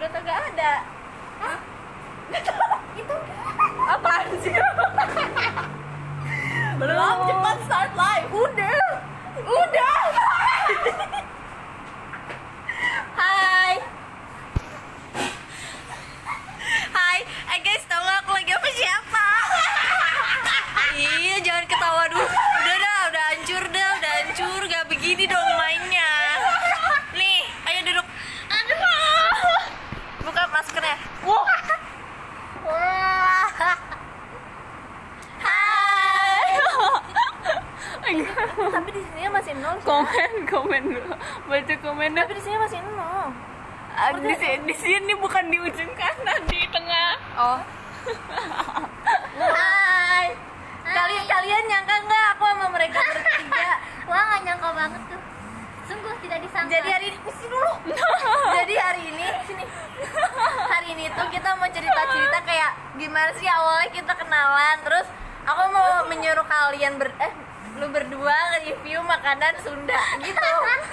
kagak ada. Hah? Itu apaan sih? Belum, cepat start live. Udah. Hai, guys, tau gak aku lagi apa siapa? Iya, jangan ketawa dulu. Udah hancur, gak begini dong mainnya. Nih, ayo duduk. Aduh, buka maskernya. Hai. Tapi di sini masih nol. Komen dulu. Baca komen dulu. Tapi di sini masih nol. Di sini bukan di ujung kanan, di tengah. Oh. Hai. Kalian nyangka nggak aku sama mereka bertiga? Wah, nggak nyangka banget tuh. Sungguh tidak disangka. Jadi hari ini sini dulu. Jadi hari ini tuh kita mau cerita kayak gimana sih awalnya kita kenalan. Terus aku mau menyuruh kalian lu berdua nge-review makanan Sunda gitu.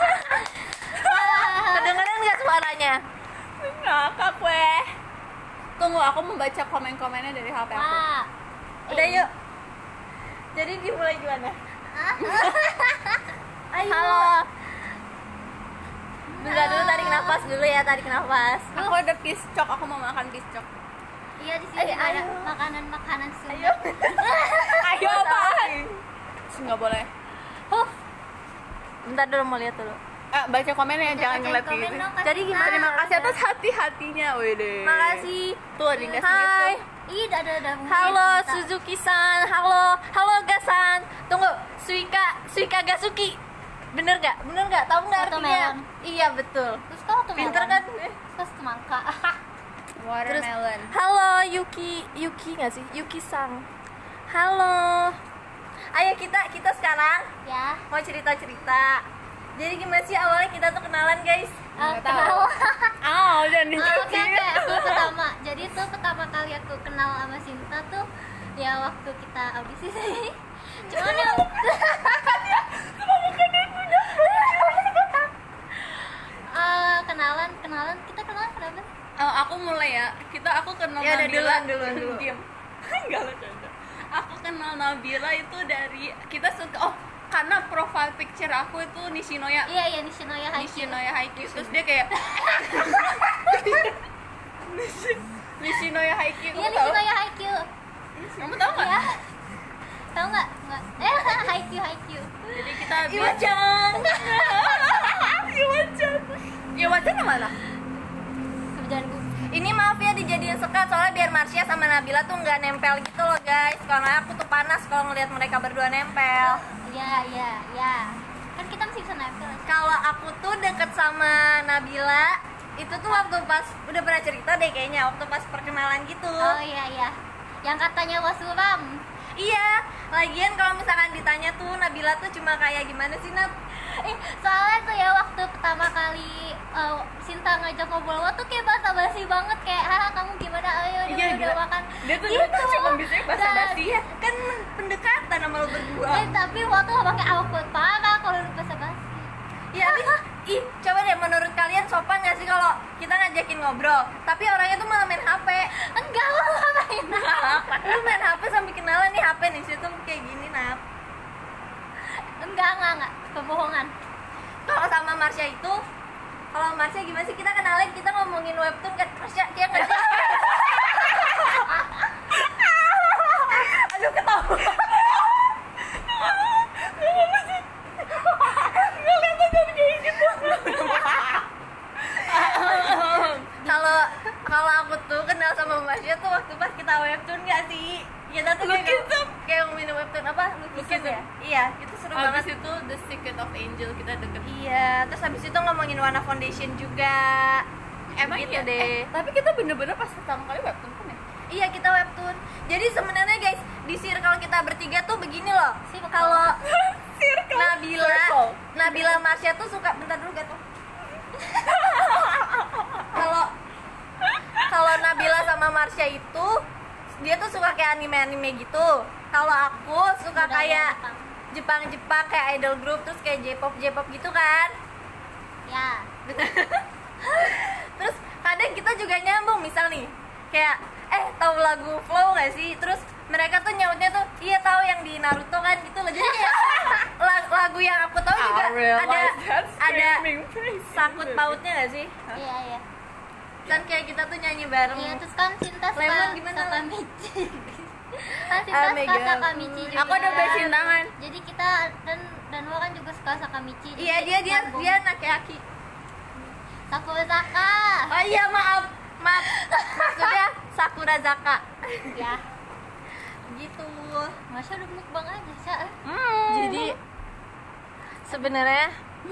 Kedengeran nggak suaranya? Ngakak gue. Tunggu, aku membaca komen-komennya dari HP aku. Wah. Udah yuk. Jadi dimulai gimana? Ayo. Halo. Bentar dulu, tarik nafas dulu ya, tarik nafas. Aku ada piscok, aku mau makan piscok. Iya, di sini Ayo. ada makanan Sunda. Ayo. Ayo apaan? Nggak boleh. Bentar dulu, mau lihat dulu. Baca komennya, jangan Bacain ngeliat komen gitu. dong, kasih Jadi gimana? tahu. Terima kasih atas hati-hatinya, wede. Makasih. Tuh ada yang kasih Hai. gitu. Ih, ada. Halo Suzuki-san. Halo Gasan. Tunggu, Suika Gasuki. Bener gak? Tahu nggak artinya? Watermelon. Iya betul. Terus kau tuh Pinter kan? Terus semangka. Terus Watermelon. halo Yuki nggak sih? Yuki-sang. Halo. Ayo kita sekarang Ya. mau cerita. Jadi gimana sih awalnya kita tuh kenalan, guys? Nggak tahu. Kenal. Jangan Oke, dicuci. aku pertama. Jadi tuh pertama kali aku kenal sama Sinta tuh ya waktu kita audisi sih. Cuman yang kenalan kita kenalan kenapa? Aku mulai ya. Aku kenal Ya udah, Nabila. duluan. Diam. Enggak lah, canda. Aku kenal Nabila itu dari kita suka karena profile picture aku itu Nishinoya. Iya, Nishinoya Haikyuu. Nishinoya Haikyuu. Terus dia kayak Nishinoya Haikyuu. Iya, Kamu tahu? Nishinoya Haikyuu. Kamu tahu nggak? Iya. Tahu nggak? Nggak. Haikyuu. Jadi kita Iwacan. Iwacan mana? Kerjaan gue. Ini maaf ya dijadiin sekat soalnya biar Marsha sama Nabila tuh nggak nempel gitu loh, guys. Karena aku tuh panas kalau ngelihat mereka berdua nempel. Iya. Kan kita masih bisa nempel. Kalau aku tuh deket sama Nabila itu tuh waktu pas udah pernah cerita deh kayaknya waktu pas perkenalan gitu. Oh iya. Yang katanya wasuram. Iya, lagian kalau misalkan ditanya tuh Nabila tuh cuma kayak gimana sih, Nab? Soalnya tuh ya waktu pertama kali Sinta ngajak ngobrol tuh kayak basa-basi banget, kayak kamu gimana, ayo Iya, udah gila. makan. Dia tuh Gitu. cuma bisanya basa-basi. Iya, kan pendekatan sama lo berdua. Tapi waktu pakai awkward parah kalau lu basa-basi. Iya, ih, coba deh menurut kalian sopan gak sih kalau kita ngajakin ngobrol, tapi orangnya tuh malah main HP? Enggak, lu ngapain? Lu main HP sambil kenalan nih HP nih situ kayak gini, Nab. Enggak. Kebohongan. Kalau sama Marsha itu, kalau Marsha gimana sih kita kenalin, kita ngomongin webtoon kan Marsha dia nggak aduh ketawa. Kalau aku tuh kenal sama Marsha tuh waktu pas kita webtoon nggak sih? Kita tuh kayak ngomongin webtoon apa? Lukis ya? Iya, itu seru banget. Habis itu The Secret of Angel kita deket. Iya, terus habis itu ngomongin Wana Foundation juga. Emang gitu iya deh. Tapi kita bener-bener pas pertama kali webtoon kan ya? Iya, kita webtoon. Jadi sebenarnya guys, di circle kita bertiga tuh begini loh. Circle. Kalau Circle. Nabila Marsha tuh suka bentar dulu gak tuh? Kalau Nabila sama Marsha itu dia tuh suka kayak anime gitu. Kalau aku suka Budaya kayak Jepang. Jepang kayak idol group, terus kayak J-pop gitu kan. Ya. Terus kadang kita juga lagu-lagu flow nggak sih? Terus mereka tuh nyautnya tuh iya tahu yang di Naruto kan gitu loh. Jadi kayak lagu yang aku tahu juga ada sangkut pautnya nggak sih? Iya iya. Dan kayak kita tuh nyanyi bareng. Iya terus kan Cinta suka Lemon gimana? Sakamichi. Kan Cinta my suka God. Sakamichi juga. Aku udah besin tangan. Jadi kita dan Wa kan juga suka Sakamichi. Iya Jadi dia nyambung. Nakeyaki. Sakurazaka. Oh iya maaf maksudnya Sakura Zaka. Ya. Gitu. Masya udah mukbang aja, Sya. Jadi sebenarnya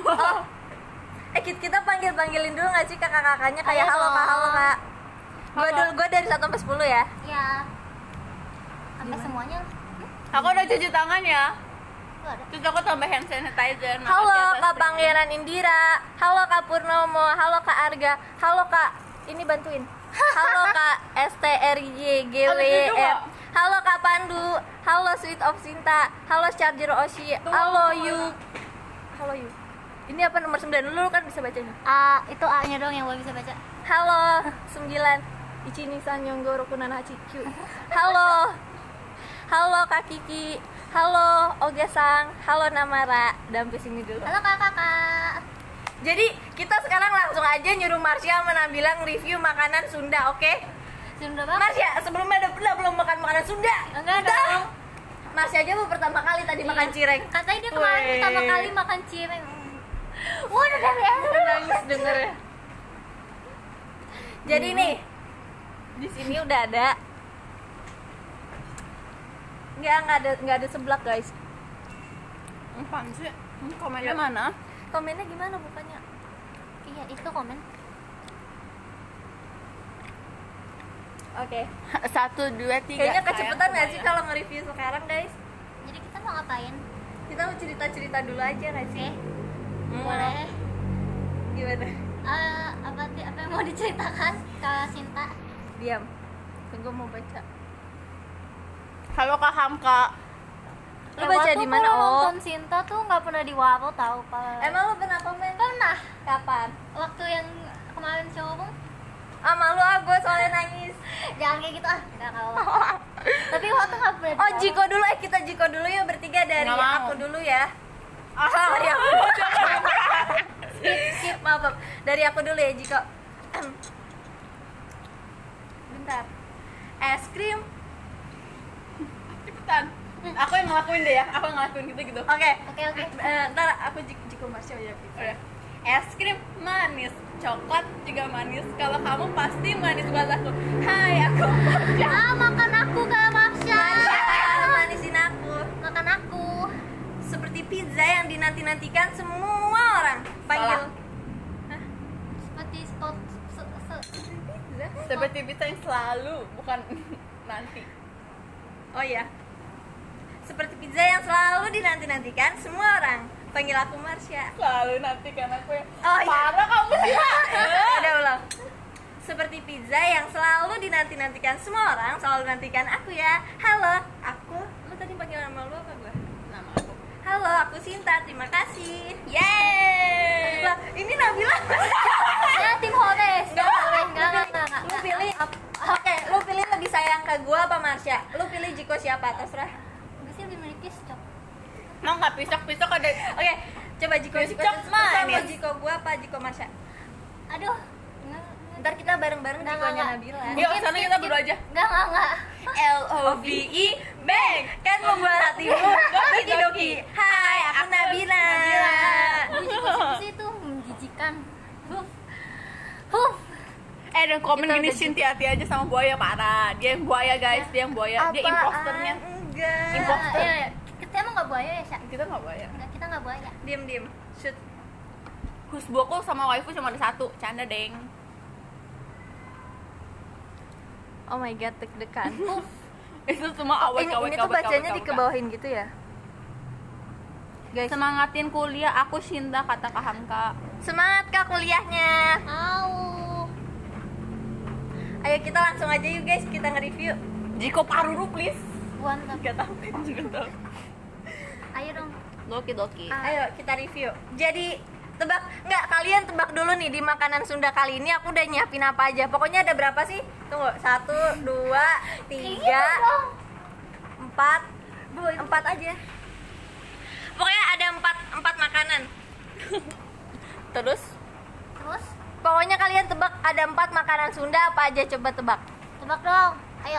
kita panggilin dulu nggak sih kakak-kakaknya kayak Ayo halo kak, halo dong. kak. Gue dari 1 sampai 10 ya. Ya. Sampai semuanya. Aku udah cuci tangan ya. Tuh ada. Terus aku tambah hand sanitizer. makasih Halo atas kak triknya. Pangeran Indira, halo kak Purnomo, halo kak Arga, halo kak ini bantuin. Halo kak STRYGWM, halo kak Pandu, halo Sweet of Sinta, halo Charger Oshi, halo Yu. Ini apa nomor 9? Lu kan bisa bacanya. Itu A-nya doang yang gue bisa baca. Halo 9 Ichini-san Yonggoro Kunanachi Q. Halo Kak Kiki. Halo Oge-sang. Halo Namara. Dan sampai sini dulu. Halo kakak. Jadi kita sekarang langsung aja nyuruh Marsha sama Nabila nge-review makanan Sunda, oke? Sunda banget. Marsha, sebelumnya udah belum makan makanan Sunda? Enggak dong. Marsha aja mau pertama kali tadi makan cireng. Katanya dia kemarin Weh. pertama kali makan cireng. Waduh dari Nangis denger ya. Jadi nih di sini udah ada. Nggak ada seblak guys. Apaan sih? Komennya mana? Komennya gimana bukannya? Iya itu komen. Oke. 1, 2, 3. Kayaknya kecepatan nggak sih kalau nge-review sekarang guys? Jadi kita mau ngapain? Kita mau cerita-cerita dulu aja nggak sih? Boleh. Gimana? Apa yang mau diceritakan ke Sinta? Diam. Tunggu mau baca. Halo Kak Hamka. Lu baca di mana? Kalau Oh. nonton Sinta tuh nggak pernah di Wapo tahu Pak. Emang lu pernah komen? Pernah. Kapan? Waktu yang kemarin show Malu gue soalnya nangis. jangan kayak gitu nggak apa. Tapi waktu nggak pernah. di Oh Wapo. Jiko dulu, kita Jiko dulu ya bertiga dari Nggak mau. aku dulu ya. Dari aku. Skip. Maaf. Dari aku dulu ya Jiko. Bentar. Es krim. Cepetan. Aku yang ngelakuin deh ya. Aku yang ngelakuin gitu. Oke. Oke. Ntar aku Jiko Marsha ya. Udah. Es krim manis, coklat juga manis. Kalau kamu pasti manis buat aku. Hai, aku Marsha. Makan aku Kak Marsha. Manisin aku. Makan aku. Seperti pizza yang dinanti-nantikan semua orang. Panggil. Salah. Seperti spot Seperti pizza yang selalu, bukan nanti. Oh iya. Seperti pizza yang selalu dinanti-nantikan semua orang. Panggil aku Marsha. Selalu nanti kan aku ya. Oh iya. Parah kamu sih. Udah ulang. Seperti pizza yang selalu dinanti-nantikan semua orang, selalu nantikan aku ya. Halo, aku. Lu tadi panggil nama lu apa gua? Nama aku. Halo, aku Sinta. Terima kasih. Yeay. Lah, ini Nabila. Ya tim Homes. Enggak. Lu pilih. Oke, lu pilih lebih sayang ke gua apa Marsha? Lu pilih Jiko siapa? Terserah. Gue sih lebih menipis cok. Mau nggak pisok ada. Oke, coba Jiko Cocok manis. Mau Jiko gua apa Jiko Marsha? Aduh. Ntar kita bareng-bareng Nggak, Jikonya nggak. Nabila. Yuk, sana kita berdua aja. Enggak. LOVE Bang kan membuat hatimu doki-doki. Hai, aku Nabila. Gue juga sih tuh menjijikan. Huh. Dan komen Kita gini udah Shinti hati aja sama buaya parah. Dia yang buaya guys, dia yang buaya. Dia imposternya. Enggak. Imposter. Iya. Kita emang nggak buaya ya, Sya? Kita nggak buaya. Enggak, kita nggak buaya. Diem. Shoot. Husboku sama waifu cuma ada 1. Canda deng. Oh my god, deg-degan. Itu cuma awet Ini tuh bacanya dikebawahin gitu ya. Guys, Semangatin kuliah, aku Shinta kata Kak Hamka. semangat Kak kuliahnya. Au. Ayo kita langsung aja yuk guys, kita nge-review. Jiko Paruru please. Buantap. Gak tahu juga tahu. Ayo dong. Doki. Ayo kita review. Jadi Tebak, enggak, kalian tebak dulu nih di makanan Sunda kali ini aku udah nyiapin apa aja. Pokoknya ada berapa sih? Tunggu, 1, 2, 3, 4 aja. Pokoknya ada 4 makanan. Terus Pokoknya kalian tebak ada 4 makanan Sunda apa aja, coba tebak. Tebak dong. Ayo.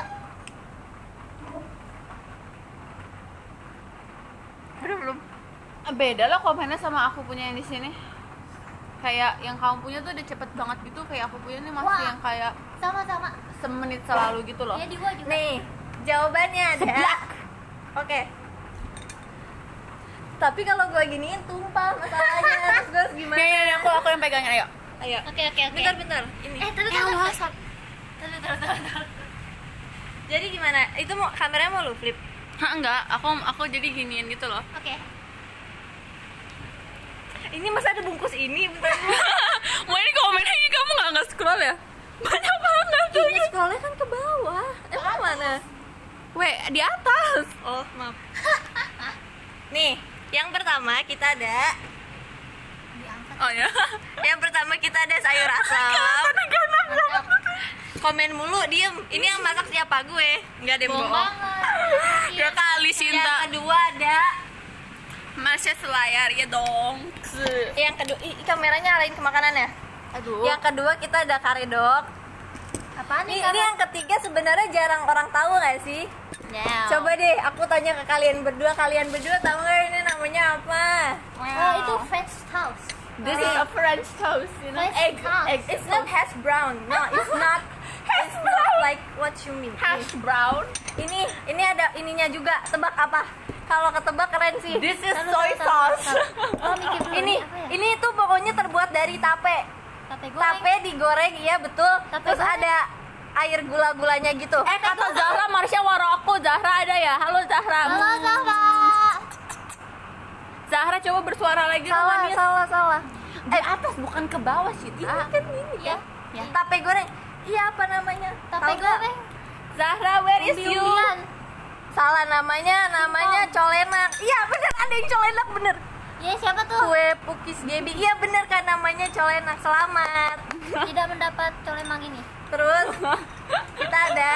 Belum. beda lah komennya sama aku punya yang di sini. Kayak yang kamu punya tuh udah cepet banget gitu, kayak aku punya nih masih Wah. yang kayak Sama-sama. semenit selalu gitu loh. Ya di gua juga. Nih, jawabannya ada. Seblak. Oke. Tapi kalau gue giniin tumpah masalahnya. Terus gue harus gimana? Nih, aku yang pegangin, ayo. Ayo. Oke. Bentar. Ini. Terus. Jadi gimana? Itu mau kameranya mau lu flip? Hah, enggak, aku jadi giniin gitu loh. Oke. Ini masa ada bungkus ini? Bentar dulu. Mau ini komennya ini kamu nggak scroll ya? Banyak banget tuh. Ini scrollnya kan ke bawah. Emang mana? Weh, di atas. Oh, maaf. Nih, yang pertama kita ada. Oh ya. Yang pertama kita ada sayur asam. Komen mulu, diem. Ini yang masak siapa? Gue. Enggak ada yang Bohong bohong. banget. Dua kali Yang Sinta. kedua ada. Masih selayar ya dong. Yang kedua, kameranya alain ke makanannya. Aduh. Yang kedua kita ada karedok. Apaan nih? Ini yang ketiga sebenarnya jarang orang tahu nggak sih? Nah. Coba deh, aku tanya ke kalian berdua tahu nggak ini namanya apa? Oh, itu French toast. This is a French toast, you know. French toast. It's not hash brown. No, it's not. It's not like what you mean. Hash brown. Ini ada ininya juga. Tebak apa? Kalau ketebak keren sih. This is Taruh, soy taruh, sauce. taruh. Oh, mikir dulu. Ini apa ya? ini tuh pokoknya terbuat dari tape. Tape goreng. Tape digoreng, iya betul. Tape Terus goreng. ada air gula-gulanya gitu. Kata Zahra, Marsha waro aku. Zahra ada ya? Halo Zahra. Halo, Zahra. Zahra coba bersuara lagi dong, Salah, Manis. salah. Di atas bukan ke bawah sih. Ini kan ini Ya. ya. Tape goreng. Iya, apa namanya? Tape Tahu nggak? goreng. Zahra, where is you? Umbi-umbian. Salah namanya colenak. Iya, bener, ada yang colenak bener. Ya, siapa tuh? Kue pukis Gebi. Iya bener kan namanya colenak. Selamat. Tidak mendapat colemang ini. Terus kita ada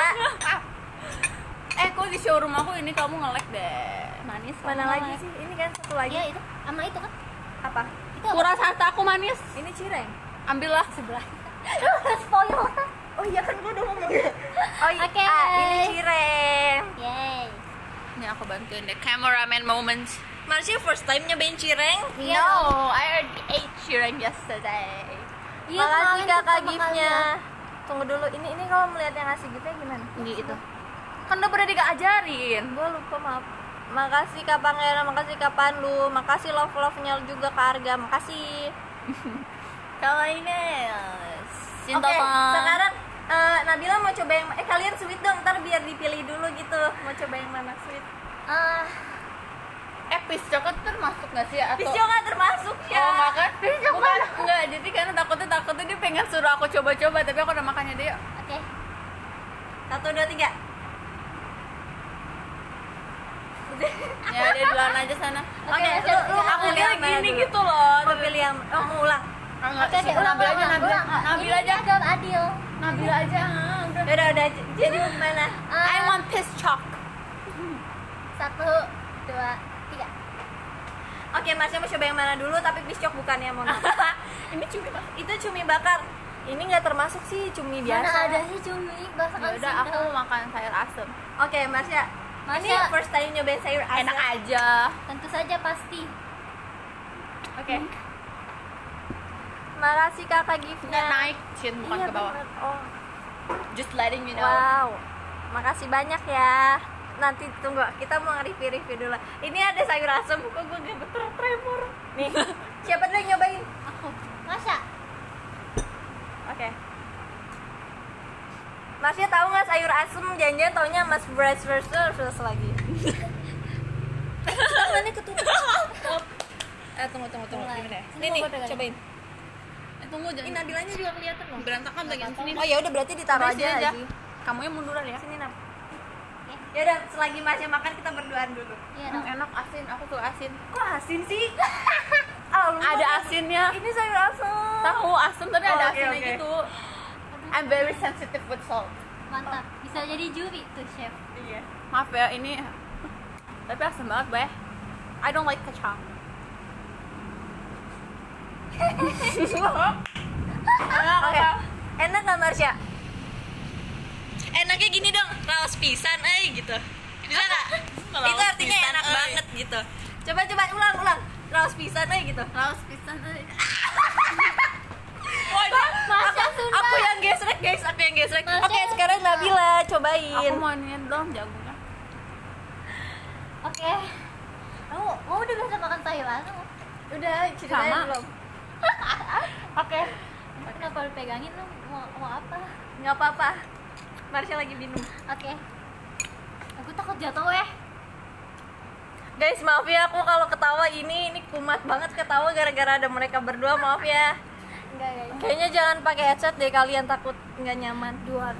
Kok di showroom aku ini kamu nge-lag deh. Manis. mana lagi sih? Ini kan satu lagi. Iya, itu. Sama itu kan? Apa? Itu apa? Kuras harta aku manis. Ini cireng. Ambillah sebelah. Spoil. Oh iya kan gue udah ngomong. Oh iya. Oke. Ini cireng. Yay. Ini aku bantuin deh. Cameraman moments. Marsha first time nyobain cireng? Iya. No, I already ate shireng yesterday. Iya, Makasih kemarin tuh kakak pertama giftnya. kali Tunggu dulu. Ini kalau melihat yang ngasih giftnya gimana? Ini itu. Kan udah pernah diajarin. Gue lupa, maaf. Makasih Kak Pangeran, makasih Kak Pandu, makasih love-nya juga Kak Arga, makasih. Kalau ini Oke, sekarang Nabila mau coba yang kalian sweet dong, ntar biar dipilih dulu gitu. Mau coba yang mana sweet? Pis coklat termasuk nggak sih atau? Pisco nggak termasuk ya. Oh nggak kan? Bukan, nggak. Jadi karena takutnya dia pengen suruh aku coba-coba, tapi aku udah makannya dia. Oke. 1, 2, 3. Ya dia duluan aja sana. Oke, lu Aku pilih dia yang mana gini dulu? gitu loh. Mau pilih yang mau ulang. Enggak, Oke, ulang. Nabil Ini aja. agak adil. Nabil aja. Udah jadi mau gimana? I want piece chalk. 1, 2, 3. Oke, Masnya mau coba yang mana dulu tapi piscok bukan ya, mohon maaf. Ini cumi bakar. Itu cumi bakar. Ini nggak termasuk sih cumi biasa. Mana ada sih cumi masakan Ya udah, aku Sunda. mau makan sayur asem. Oke, Masya. Ini Masya. first time nyobain sayur asam. Enak aja. Tentu saja pasti. Oke. Makasih kakak giftnya. Nggak naik, Chin, bukan Iya, ke bawah. bener. Oh. Just letting you know. Wow. Makasih banyak ya. Nanti tunggu, kita mau nge-review dulu. Ini ada sayur asam, kok gue gak tremor. Nih, siapa dulu yang nyobain? Aku. Masya. Oke. Masnya tahu nggak sayur asem? Jangan-jangan taunya Mas Bryce versus lagi. Tangannya ketutup. Tunggu. Mulai. Gimana ya? Sini Nih, mau gue pegang. cobain. Tunggu Ini jangan Nabilanya juga kelihatan loh. berantakan bagian sini. Oh ya udah berarti ditaruh Udah, sini aja. Kamu yang munduran ya. Sini Nap. Ya udah, selagi Masnya makan kita berduaan dulu. Iya Yang dong. enak asin, aku tuh asin. Kok asin sih? Lupa Ada deh. asinnya. Ini sayur asam. Tahu asam tapi ada Oke, asinnya oke. gitu. I'm very sensitive with salt. Mantap, bisa jadi juri tuh chef. Iya. Maaf ya ini tapi asam banget, Beh. I don't like kecap. Oke. Enak nggak Marsha? Enaknya gini dong, raos pisan, gitu. Bisa nggak? Raos Itu artinya pisan, enak banget gitu. Coba ulang. Raos pisan, gitu. Raos pisan. Masya Sunda. Aku yang gesrek guys, Marsha Oke, sekarang Sunda. Nabila cobain. Aku mau iniin dong jagungnya. Oke. Kamu udah biasa makan sayur asam? Udah, ceritain Sama. belum? Oke. Kenapa lu pegangin lu? Mau apa? Nggak apa-apa. Marsha lagi minum. Oke. Aku takut jatuh Guys, maaf ya aku kalau ketawa ini kumat banget ketawa gara-gara ada mereka berdua, maaf ya. Enggak ya. Kayaknya jangan pakai headset deh, kalian takut nggak nyaman.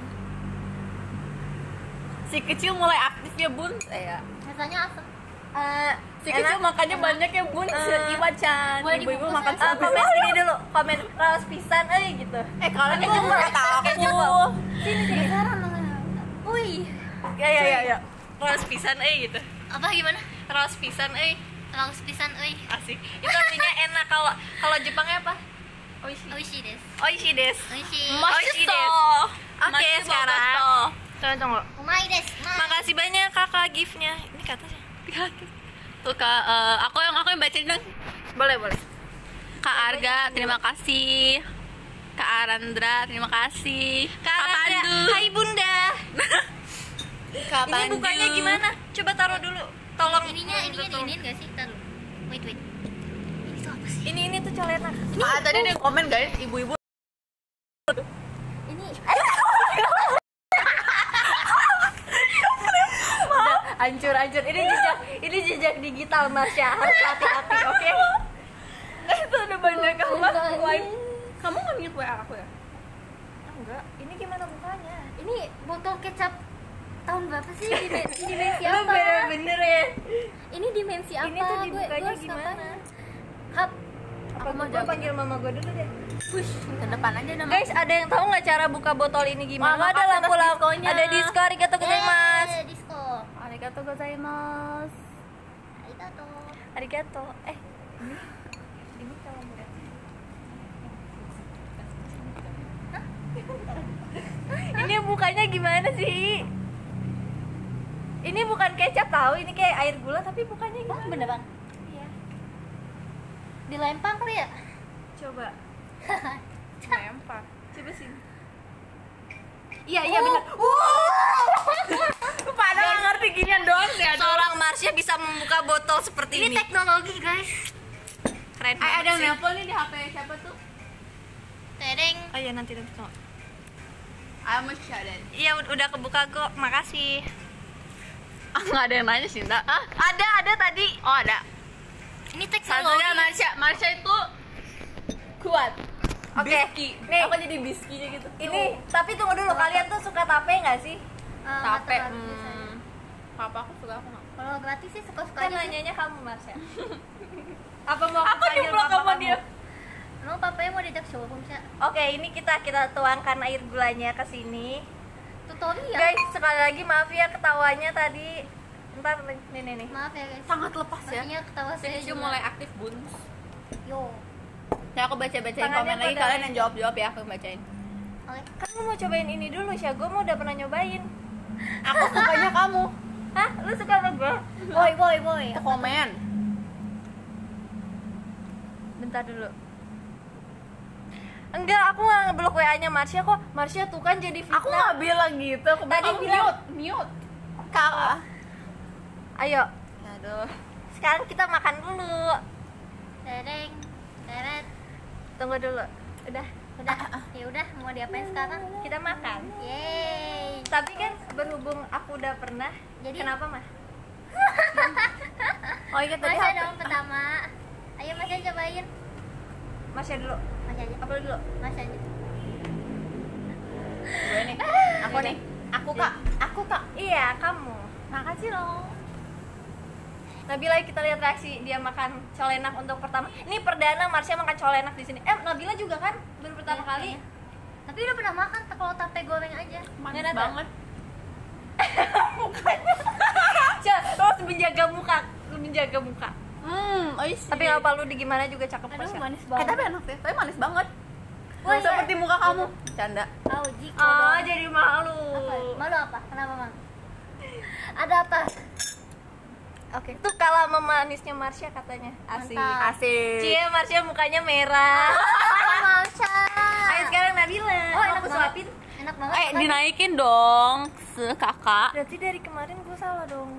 Si kecil mulai aktif ya, Bun. Ya. Rasanya asam. Si kecil makannya banyak ya, Bun. Iwa-chan. Boleh Ibu-ibu dibungkus makan aja. sampai Komen ini dulu, komen raos pisan gitu. kalian Pakai kok jempol, kata pakai aku. jempol. Sini sekarang. Wih. Ya. Raos pisan gitu. Apa gimana? Raos pisan Raos pisan euy. asik. Itu artinya enak. Kalau Jepangnya apa? Oishi. Oishi desu. Oishi desu. Oishi. Oishi desu. Oke, sekarang tunggu. Umai desu. Makasih banyak kakak giftnya. Ini katanya. Tuh Kak, aku yang bacain dong. Boleh. Kak Arga, terima kasih. Kak Arandra, terima kasih. Kak Aranda, Pandu. hai Bunda. Kak Ini bukanya gimana? Coba taruh dulu. Tolong. Ininya diinin gak sih? Taruh. Wait. Ini tuh apa sih? Ini tuh colenak. Tadi ada yang komen guys, ibu-ibu. Ini Hancur. Ini jejak digital Marsha. Harus hati-hati, oke? Itu udah banyak Enggak, like. ini. Kamu nggak inget WA aku ya? Enggak. Ini gimana bukanya? ini botol kecap tahun berapa sih? Dimensi Lu apa? bener-bener ya. Ini dimensi apa? Ini tuh dibukanya harus gimana? ngapain? Hap. Apa mau gue panggil mama gue dulu deh. Push ke depan aja nama. Guys, ada yang tahu nggak cara buka botol ini gimana? Mama, Ada atas lampu-lampu, diskonya. ada diskon, arigatou gozaimasu. Disco. Arigatou gozaimasu. Arigato. Arigato. Ini kalau mau. Ini bukanya gimana sih? Ini bukan kecap tahu, ini kayak air gula tapi bukannya gimana? Beneran. Iya. Dilempar kali ya? Coba. Lempar. Coba sini. Iya benar. Padahal nggak ngerti ginian doang sih. Seorang Marsha bisa membuka botol seperti ini. Teknologi guys. Keren Ada banget yang sih. nelpon nih di HP siapa tuh? Tereng. Oh iya nanti tunggu. I'm shouted. Iya udah kebuka kok, makasih. Nggak ada yang nanya sih, Nda. Ada tadi. Oh ada. Ini Satunya teknologi. Marsha itu kuat. Oke, Biski. nih. Aku jadi biskinya gitu. Ini tapi tunggu dulu, kalian tuh suka tape nggak sih? Tape. Nggak terlalu biasanya. Papa aku suka aku nggak. Kalau gratis sih suka-suka Kan aja sih. nanyanya kamu Marsha. Apa mau Aku panggil nyemplung papa sama kamu? dia. Emang papanya mau diajak showroom sih? Oke, ini kita tuangkan air gulanya ke sini. Tutorial. Guys, sekali lagi maaf ya ketawanya tadi. Ntar nih. Maaf ya guys. Sangat lepas ya. Pastinya ketawa Si saya kecil juga. mulai aktif bun. Yo. Ya aku bacain Tangannya komen lagi, pada- kalian yang jawab ya, aku bacain. Oke. Kan lu mau cobain ini dulu, Syah. Gue mau udah pernah nyobain. Aku sukanya kamu. Hah? Lu suka sama gue? Boy. Aku komen. Bentar dulu. Enggak, aku nggak ngeblok WA-nya Marsha kok. Marsha tuh kan jadi fitnah. Aku nggak bilang gitu. Aku Tadi kamu bilang- mute. Kakak. Ayo, Aduh. sekarang kita makan dulu. Tereng. Teret. Tunggu dulu. Udah. Ya udah, mau diapain sekarang? Kita makan. Yeay. Tapi kan berhubung aku udah pernah. Jadi- kenapa, Mah? Oh iya tadi Masya apa? dong pertama. Ayo Masya cobain. Marsha dulu. Masya aja. Apa dulu? Masya aja. Gue nih. Aku nih. Aku kak. Iya, kamu. Makasih loh. Nabila, kita lihat reaksi dia makan colenak untuk pertama. Ini perdana Marsha makan colenak di sini. Nabila juga kan baru pertama Iya, kali. iya. Tapi udah pernah makan kalau tape goreng aja. Manis Nggak ada. banget. Coba, lo harus menjaga muka, Oishi. Tapi nggak apa lu di gimana juga cakep Aduh, Marsha. manis banget. tapi enak sih, tapi manis banget. Wah, iya. Seperti muka kamu. Canda. Auji. Jadi malu. Apa? Malu apa? Kenapa, Mang? Ada apa? Oke, itu kalah sama manisnya Marsha katanya. Asik. Mantap. Asik. Cie, Marsha mukanya merah. Marsha. Ayo sekarang Nabila. Oh, enak aku banget. suapin. Enak banget. Dinaikin dong kakak. Berarti dari kemarin gue salah dong.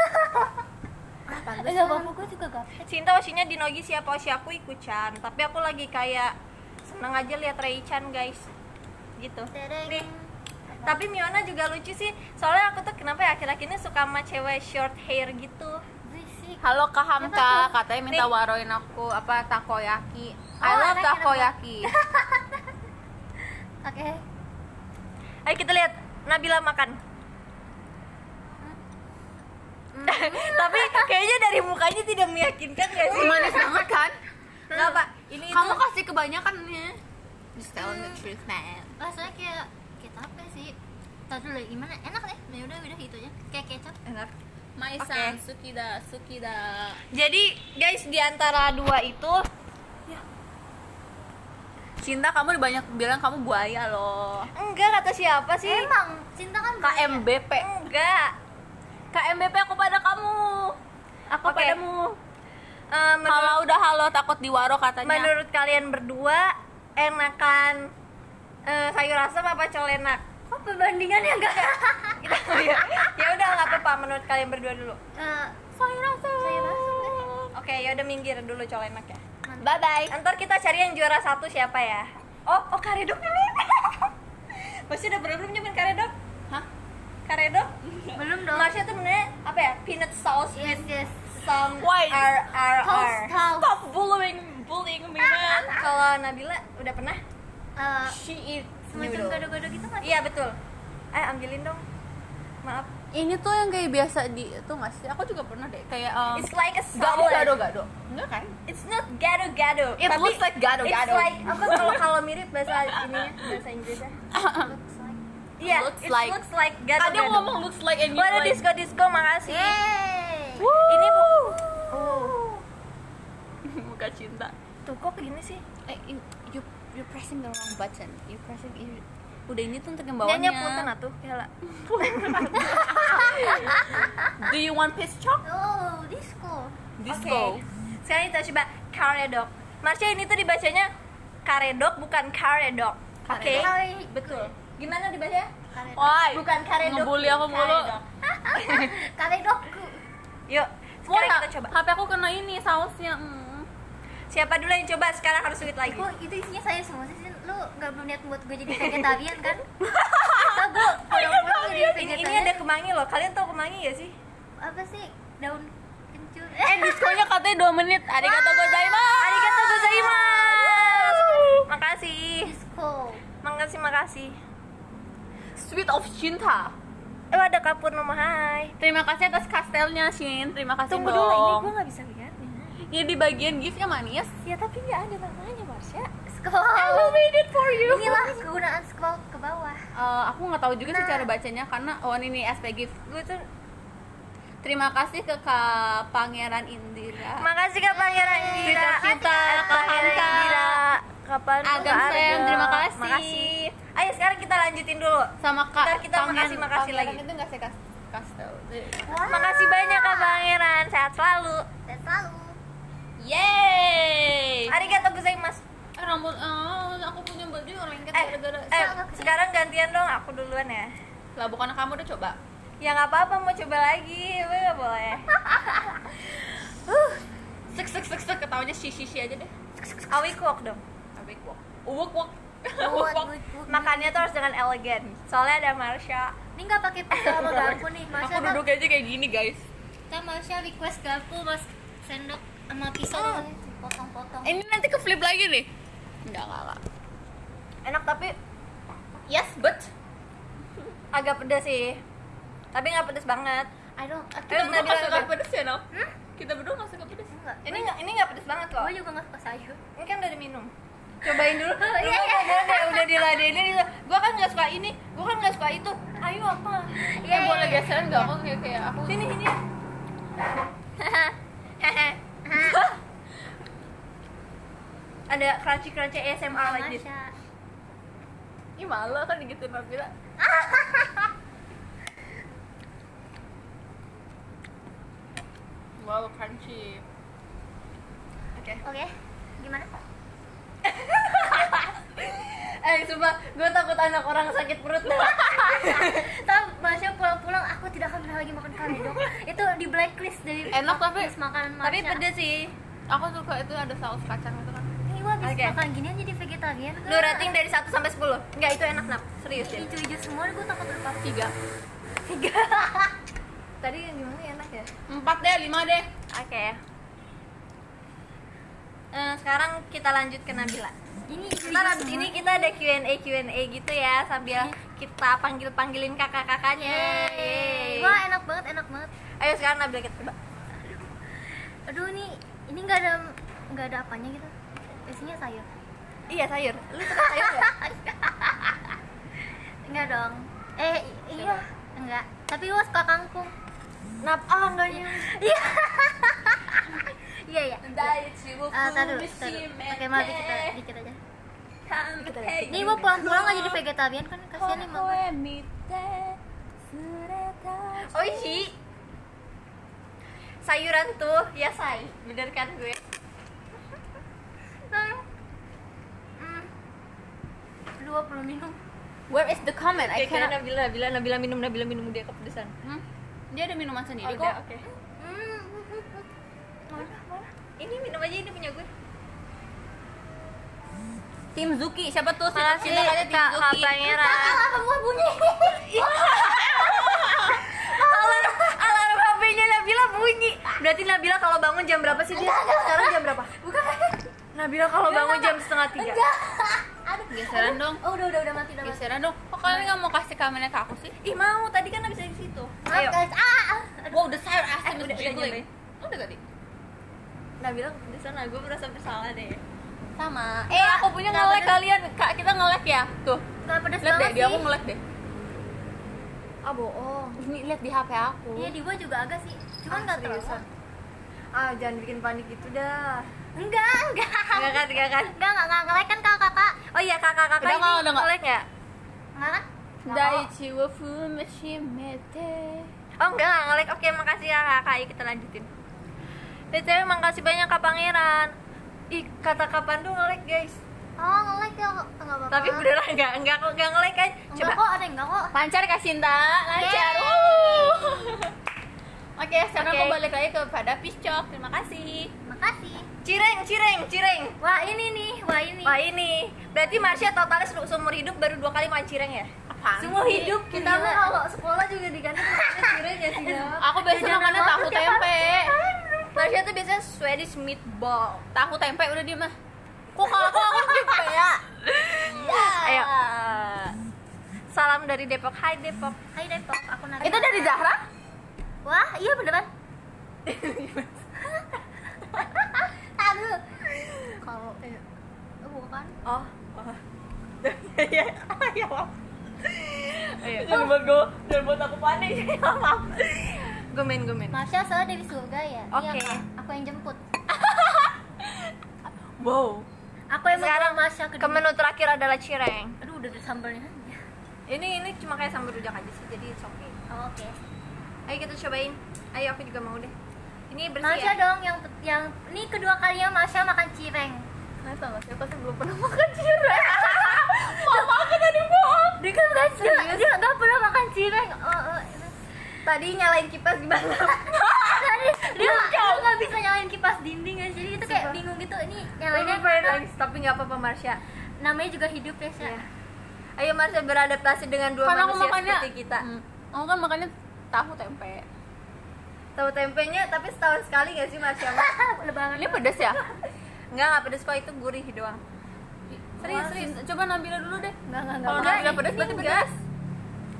Enggak apa-apa, gue juga gak. Cinta osinya di Nogi, siapa osi aku ikutan. Tapi aku lagi kayak seneng aja lihat Ray-chan guys. Gitu. Nih. Tapi Miona juga lucu sih. Soalnya aku tuh kenapa ya akhir-akhir ini suka sama cewek short hair gitu. Berisik. Halo Kak Hamka, Siapa tuh? katanya minta Nih. waroin aku apa takoyaki. I Oh, love enak, takoyaki. Oke. Ayo kita lihat Nabila makan. Tapi kayaknya dari mukanya tidak meyakinkan gak sih? Manis banget kan? Kenapa? Ini Kamu itu kasih kebanyakannya. Just telling the truth, man. Rasanya kayak tape sih. Tadi dulu gimana? Enak deh. Ya udah gitu aja. Kayak kecap. enak. Maisan, Oke. sukida. Jadi guys di antara dua itu Cinta, kamu banyak bilang kamu buaya loh. enggak kata siapa sih? Emang cinta kan buaya. KMBP. Enggak. KMBP aku pada kamu. Aku Oke. padamu. Menurut, Kalau udah halo takut diwaro katanya. menurut kalian berdua enakan sayur asam apa colenak? Kok perbandingannya enggak? Ya udah nggak apa-apa, menurut kalian berdua dulu. sayur asam. Sayur asam deh. Oke, ya udah minggir dulu colenak ya. Bye bye. Ntar kita cari yang juara satu siapa ya? Oh karedok ini. Masih udah belum nyobain karedok? Hah? Karedok? Belum dong. Marsha tuh benernya apa ya? Peanut sauce Yes, with yes. some Why? Toast. Stop bullying me, man. Kalau Nabila udah pernah? She eats Semacam noodle. gado-gado gitu kan? Iya betul. Ambilin dong. Maaf. Ini tuh yang kayak biasa di itu nggak sih? Aku juga pernah deh kayak It's like a gado salad. enggak kan? It's not gado-gado. It tapi looks like gado-gado. It's like apa kalau mirip bahasa ininya, bahasa Inggrisnya. Looks like. Iya, Looks it like. looks like Tadi gado-gado. aku ngomong looks like and you Waduh, like. disco makasih. Yeay. Ini bu. Muka cinta. Tuh kok gini sih? You pressing the wrong button. Udah ini tuh untuk yang Nyanyi bawahnya. punten atuh, Hela. Do you want piece chalk? Oh, disco. Disco. Oke. Sekarang kita coba karedok. Marsha ini tuh dibacanya karedok bukan karedok. Oke. Karedok. Betul. Gimana dibacanya? Why? Bukan karedok. Ngebully aku mulu. Karedok. Karedokku. Yuk, sekarang kita coba. HP aku kena ini sausnya. Siapa dulu yang coba? Sekarang harus sweet lagi. Kok itu isinya sayur semua sih? Sin? Lu gak belum niat buat gue jadi vegetarian kan? Kita gue pulang-pulang jadi Ini vegetarian. ada kemangi loh. Kalian tahu kemangi gak sih? Apa sih? Daun kencur. Diskonya katanya 2 menit. Arigatou gozaimasu. Arigatou gozaimasu. Makasih. Disco. Makasih. Sweet of cinta. Ada kapur nomor hai. Terima kasih atas kastelnya, Shin. Terima kasih Tunggu dong. dulu, ini gue gak bisa lihatnya. Ya di bagian giftnya manis. Ya tapi gak ada namanya Marsha. Scroll. I will read it for you. Inilah kegunaan scroll ke bawah. Aku nggak tahu juga sih Nah. cara bacanya karena ini SP gift. Gue tuh Terima kasih ke Kak Pangeran Indira. makasih Kak Pangeran Indira. Cinta, Kak Hamka. Kapan tuh Agam nggak sayang, ada. terima kasih. Makasih. Ayo sekarang kita lanjutin dulu. Sama Kak Ntar kita makasih Pangeran lagi. itu nggak saya kastel. Makasih banyak Kak Pangeran. Sehat selalu. Dan selalu. Yeay. Arigatou gozaimasu. Rambut aku punya baju lengket Eh, gara-gara sekarang gantian dong, aku duluan ya. lah bukan kamu udah coba. Ya nggak apa-apa, mau coba lagi, nggak boleh. Sek ketawanya si aja deh. Awi kuok dong. Tapi wok. Makannya tuh harus dengan elegan. Soalnya ada Marsha. Ini nggak pakai pisau sama garpu nih. Marsha Aku duduk aja kayak gini, guys. Kita Marsha request garpu, mas sendok sama pisau doang. Potong-potong. Ini nanti ke flip lagi nih. Enggak. Enak tapi Yes, but agak pedas sih. Tapi nggak pedas banget. I don't. kita Nabila suka juga. pedes ya, no? Kita berdua nggak suka pedas. Enggak. Ini nggak pedes banget loh. Gue juga nggak suka sayur. Ini kan udah diminum. Cobain dulu. Iya, iya. Udah diladenin itu. Gua kan nggak suka ini, gua kan nggak suka itu. Ayo apa? Iya, Boleh iya. geseran nggak? Aku kayak aku. Sini. Ada crunchy ASMR like this. Masya. Ih malah kan gitu Nabila. Wow, crunchy. Oke. Oke, gimana? Sumpah, gue takut anak orang sakit perut. Tapi Masya pulang-pulang aku tidak akan pernah lagi makan karedok. Itu di blacklist dari Enak tapi- list makanan Masya. Tapi pedes sih. Aku suka itu ada saus kacang itu kan. Ini gua habis Oke. makan ginian jadi vegetarian. Lu rating dari 1 sampai 10. Enggak, itu enak, Nap. Serius deh. hijau-hijau semua, gue takut lupa. 3. Tadi yang gimana enak ya? 4 deh, 5 deh. Oke. Sekarang kita lanjut ke Nabila. Ini Ntar abis ini kita ada Q&A gitu ya, sambil kita panggilin kakak-kakaknya. Yeay. Wah, enak banget. Ayo sekarang Nabila kita coba. Aduh, ini nggak ada apanya gitu. Isinya sayur. Iya, sayur. Lu suka sayur nggak? Enggak dong. Iya, enggak. Tapi gua suka kangkung. Enggaknya. Iya. Iya, iya. Taruh dulu. Oke, Oke, maaf dikit aja. Nih gua pulang-pulang nggak jadi vegetarian kan, kasihan nih mama. Oishi. Sayuran tuh, ya say. Bener kan gue? Dua perlu minum. Where is the comment? I Oke, kira cannot. Nabila minum dia kepedesan. Dia ada minuman sendiri Udah, kok. oke. Hmm. Mana? Ini minum aja, ini punya gue. Tim Zuki, siapa tuh? Makasih Cinta tim Kak Zuki. Pangeran. Semua bunyi. Alarm HP-nya Nabila bunyi. Berarti Nabila kalau bangun jam berapa sih dia? Sekarang jam berapa? Bukan. Nabila kalau bangun jam 2:30. Aduh. Geseran dong. Oh, udah mati. Geseran dong. Kok kalian nggak mau kasih kamennya ke aku sih? Ih, mau. Tadi kan habis dari situ. Maaf, Ayo. guys. Wow, udah sayur asin Udah jiggling. nyobain. Udah tadi. Nabila kepedesan, gue merasa bersalah deh. Sama. Enggak, Aku punya enggak nge-lag pedes. kalian. Kak, kita nge-lag ya. Tuh. Gak pedes Lihat deh, banget dia sih. aku nge-lag deh. Ah, bohong. Ini lihat di HP aku. Iya, di gua juga agak sih. Cuman nggak terlalu. seriusan. Ah, jangan bikin panik gitu dah. Enggak. Enggak kan? Enggak ngelek kan kakak. Oh iya, kakak-kakak Udah ini nggak, udah nggak. nge-lag ya? Enggak kan? Daichi wa fumeshimete. Oh enggak nge-lag. Oke, makasih ya kakak. Ayo kita lanjutin. DTW makasih banyak Kak Pangeran. Ih, kata kapan tuh nge-lag guys. Oh, ngelek ya. Enggak apa-apa. Tapi beneran enggak nge-lag kan? Enggak kok, ada enggak kok. Lancar Kak Sinta, lancar. Yeay. Oke, sekarang Oke. aku balik lagi kepada Piscok. Terima kasih. Makasih. Cireng. Wah, ini nih. Wah ini. Berarti Marsha totalnya seumur hidup baru 2 kali makan cireng ya? Apaan? Seumur hidup kita Gila. mah kalau sekolah juga diganti makannya cireng ya sih ya. Aku biasa makannya tahu tempe. Marsha tuh biasanya Swedish meatball. Tahu tempe udah diem mah. Kok kalau aku tempe ya? Iya. Ayo. Salam dari Depok. Hai Depok. Hai Depok, aku Nabila. Itu dari Zahra? Wah, iya beneran. Aduh. Kalau bukan. Oh. Ya. Ayo. Jangan buat aku panik. Maaf. Gomen. Masya soalnya Dewi Surga ya. Oke. Iya, Kak. Aku yang jemput. Wow. Aku yang Sekarang membawa Masya ke menu terakhir adalah cireng. Aduh, udah ada sambalnya aja. Ini cuma kayak sambal rujak aja sih, jadi it's okay. Oh, oke. Ayo kita cobain. Ayo aku juga mau deh. Ini bersih Masya ya. dong yang ini kedua kalinya Masya makan cireng. Nggak tahu nggak sih, aku sih belum pernah makan cireng. Mama aku tadi bohong. Dia kan dia nggak pernah makan cireng. Tadi nyalain kipas gimana? dia nggak bisa nyalain kipas dinding ya, jadi itu kayak bingung gitu. Ini nyalainnya Ini pengen nangis, tapi nggak apa-apa Marsha. namanya juga hidup ya Sya. Iya. Ayo Marsha beradaptasi dengan dua Karena aku manusia makannya seperti kita. Aku kan makannya tahu tempe. Tahu tempenya tapi setahun sekali nggak sih Marsha? Udah banget. Ini pedas ya? Nggak pedes kok, itu gurih doang. Serius. Coba Nabila dulu deh. Enggak. Kalau Nabila pedas berarti pedas.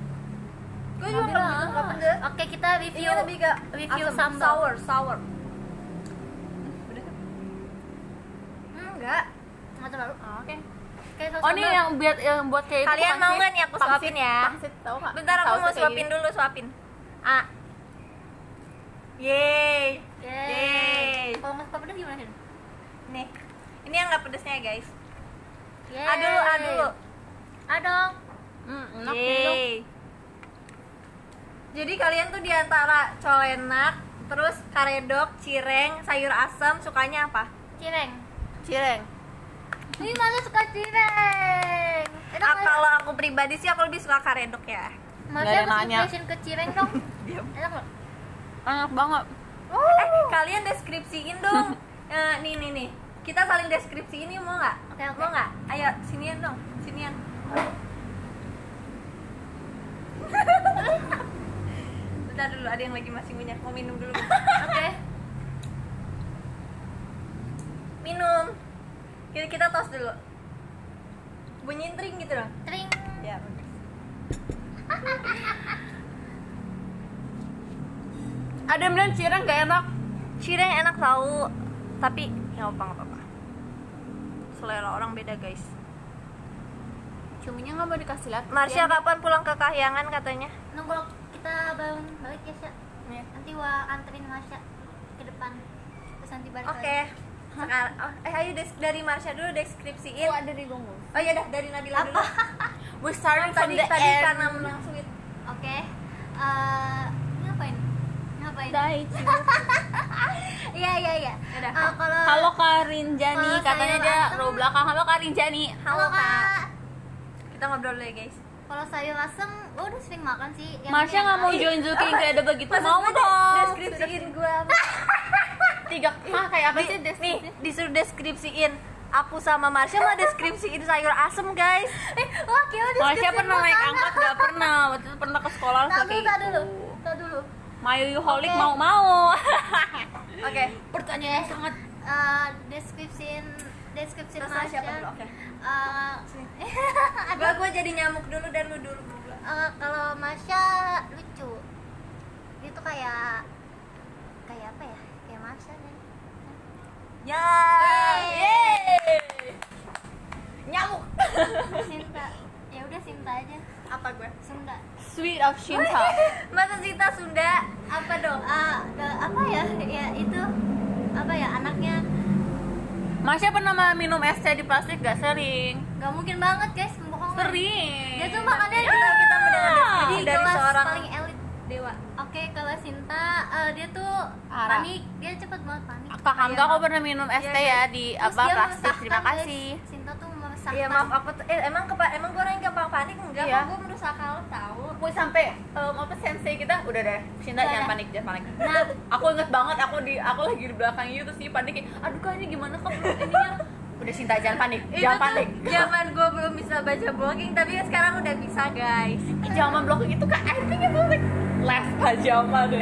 Gue juga Nabila. nggak pedes. Oke, kita Ini review lebih ke review asam, sambal. sour. nggak terlalu. Oke. Kayak Oh ini yang buat kayak itu Kalian bukan mau sih? nggak nih aku suapin ya? Pangsit tahu nggak? Bentar aku Tahu mau sih kayak suapin gitu. dulu, suapin. Ah. Yeay. Yeay. Kalau nggak suka pedas gimana sih? Nih. Ini yang nggak pedesnya ya, guys. Yeay. A dulu, A dulu. A dong. Enak gitu. Yeay. Jadi kalian tuh diantara colenak, terus karedok, cireng, sayur asam, sukanya apa? Cireng. Cireng. Ini mana suka cireng? Enak nggak? Kalau aku pribadi sih aku lebih suka karedok ya. Masnya Nggak ada harus nanya. impression ke cireng dong. Diam. Enak nggak? Enak banget. Kalian deskripsiin dong. Nih. Kita saling deskripsiin nih, mau nggak? Oke. Mau nggak? Ayo, sinian dong, sinian. Bentar dulu, ada yang lagi masih minyak, mau minum dulu. Oke. Minum. Kita tos dulu. Bunyiin tring gitu dong. Tring. Ya, bagus. Ada yang bilang cireng gak enak. Cireng enak tahu, tapi nggak apa-apa. Selera orang beda, guys. Cuminya nggak mau dikasih lihat. Marsha kapan pulang ke Kahyangan katanya? Nunggu kita balik ya, Sya. Nih. Nanti anterin Masya ke depan. Terus nanti balik Oke. lagi. Sekarang, ayo dari Marsha dulu deskripsiin. ada di Gomus. Oh iya dah, dari Nabila dulu. We're starting from Tadi the end. karena menang sweet. Oke. Ngapain? Daichi. Iya. Yaudah. Kalau Halo Karinjani, Kalau katanya sayur dia asem. row belakang. Halo Karinjani. Halo Kak. Kita ngobrol dulu ya, guys. Kalau sayur asem, gue udah sering makan sih. Marsha nggak mau join Zuki kayak ada begitu. Mau dong. Deskripsiin gue. Tiga. Kayak apa sih Nih, deskripsi? disuruh deskripsiin. Aku sama Marsha mau deskripsiin sayur asem, guys. Wah, kira Marsha pernah naik angkot gak pernah. Waktu itu pernah ke sekolah Tak kayak dulu. gitu. Mayuyuholic Oke. mau. Oke. Pertanyaan yang sangat deskripsiin Terus Marsha. siapa dulu? Oke. Ada Gue jadi nyamuk dulu dan lu dulu. kalau Marsha lucu. Dia tuh kayak apa ya? Kayak Marsha deh. Ya. Yeay. Nyamuk. Sinta. Ya udah Sinta aja. Apa gue? Sunda. Sweet of Shinta. Masa Sita Sunda? Apa dong? Apa ya? Ya itu apa ya anaknya? Marsha pernah minum es teh di plastik gak? Sering. Gak mungkin banget guys, pembohongan. Sering. Dia tuh makannya Kita mendengar deskripsi di dari kelas seorang paling elit. dewa. Oke, kalau Sinta dia tuh Ara. panik, dia cepet banget panik. Kak Hamka kok pernah minum es teh ya di Terus apa dia plastik? meresahkan, Terima guys. kasih. Sinta tuh meresahkan. Iya maaf aku tuh emang gue orang yang gampang panik enggak? Iya. Kok gue merusak hal tahu. Gue sampai apa sensei kita udah deh. Cinta Udah jangan deh. panik, jangan panik. Nah, Aku inget banget aku lagi di belakang you terus dia panik. Aduh kak ini gimana kak ininya? Udah Cinta jangan panik, Itu jangan tuh panik. zaman gue belum bisa baca blogging, tapi sekarang udah bisa, guys. Zaman blogging itu kan I think itu like last pajama deh.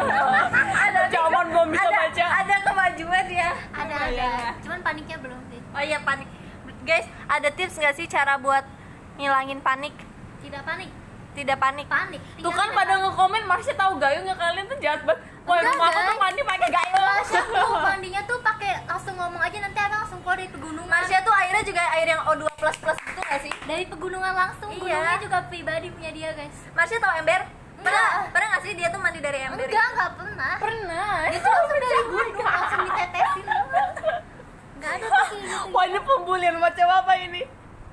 Zaman belum bisa baca. Ada kemajuan ya. ada. Cuman paniknya belum sih. Oh iya panik. Guys, ada tips nggak sih cara buat ngilangin panik? Tidak panik. Tidak panik. Panik. Tuh kan pada ngekomen Marsha tahu gayung nggak kalian tuh jahat banget. Wah Enggak, rumah aku tuh guys. mandi pakai gayung. Marsha tuh mandinya tuh pakai langsung ngomong aja nanti abang langsung keluar dari pegunungan. Marsha tuh airnya juga air yang O2++ gitu nggak sih? Dari pegunungan langsung. Iya. Gunungnya juga pribadi punya dia guys. Marsha tahu ember? Enggak. Pernah nggak sih dia tuh mandi dari ember? Enggak pernah. Pernah. Itu langsung dari gunung langsung ditetesin. Enggak ada tuh kayak gitu. Wah ini pembulian macam apa ini?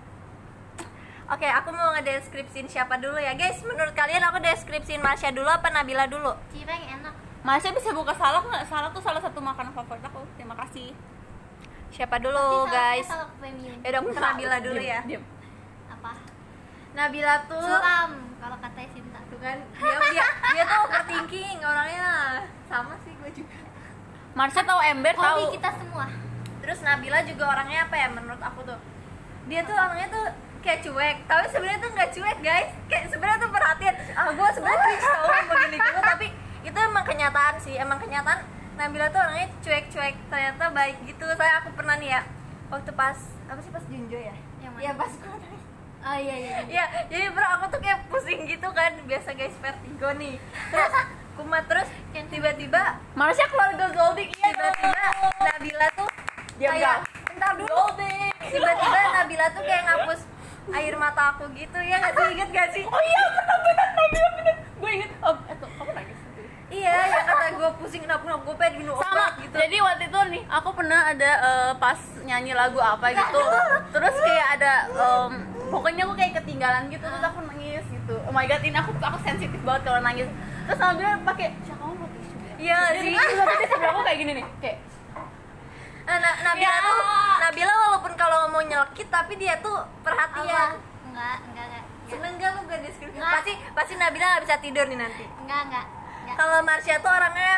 Oke, aku mau ngedeskripsiin siapa dulu ya, guys. Menurut kalian aku deskripsiin Marsha dulu apa Nabila dulu? Cireng enak. Marsha bisa buka salak nggak? Salak tuh salah satu makanan favorit aku. Terima kasih. Siapa dulu, Pasti guys? salak premium. Ya udah Nabila dulu ya. Diam. Apa? Nabila tuh Suram kalau katanya Sinta. tuh kan dia tuh overthinking orangnya. Sama sih gue juga. Marsha tahu ember Hobi tahu. kita semua. Terus Nabila juga orangnya apa ya menurut aku tuh? Dia tuh orangnya tuh kayak cuek, tapi sebenarnya tuh nggak cuek, guys. Kayak sebenarnya tuh perhatian. Gue sebenarnya cringe tau begini gitu, tapi itu emang kenyataan sih. Emang kenyataan Nabila tuh orangnya cuek-cuek, ternyata baik gitu. Saya aku pernah nih ya, waktu pas apa sih pas Junjo ya? Yang mana? Iya pas gue Oh iya. Iya, jadi bro aku tuh kayak pusing gitu kan. Biasa guys vertigo nih. Terus kumat terus tiba-tiba Marsha keluarga Goldik iya tiba-tiba Nabila tuh Diam, kayak ntar dulu. Tiba-tiba Nabila tuh kayak ngapus air mata aku gitu ya, nggak sih? Ingat gak sih? Oh iya, benar Nabila benar. Gue inget. Oh, kamu nangis. Iya, ya kata gue pusing kenapa gue pengen minum Sama obat gitu. jadi waktu itu nih aku pernah ada pas nyanyi lagu apa gitu, terus kayak ada pokoknya aku kayak ketinggalan gitu, terus aku nangis gitu. Oh my god, ini aku sensitif banget kalau nangis. Terus Nabila pakai kamu mau tisu ya? Iya sih. Terus di sebelah aku kayak gini nih, kayak Nabila Ya. tuh, Nabila walaupun kalau mau nyelkit tapi dia tuh perhatian. Enggak. Ya. Seneng gak lu gak deskripsi? Nggak. Pasti Nabila nggak bisa tidur nih nanti. Enggak. Kalau Marsha tuh orangnya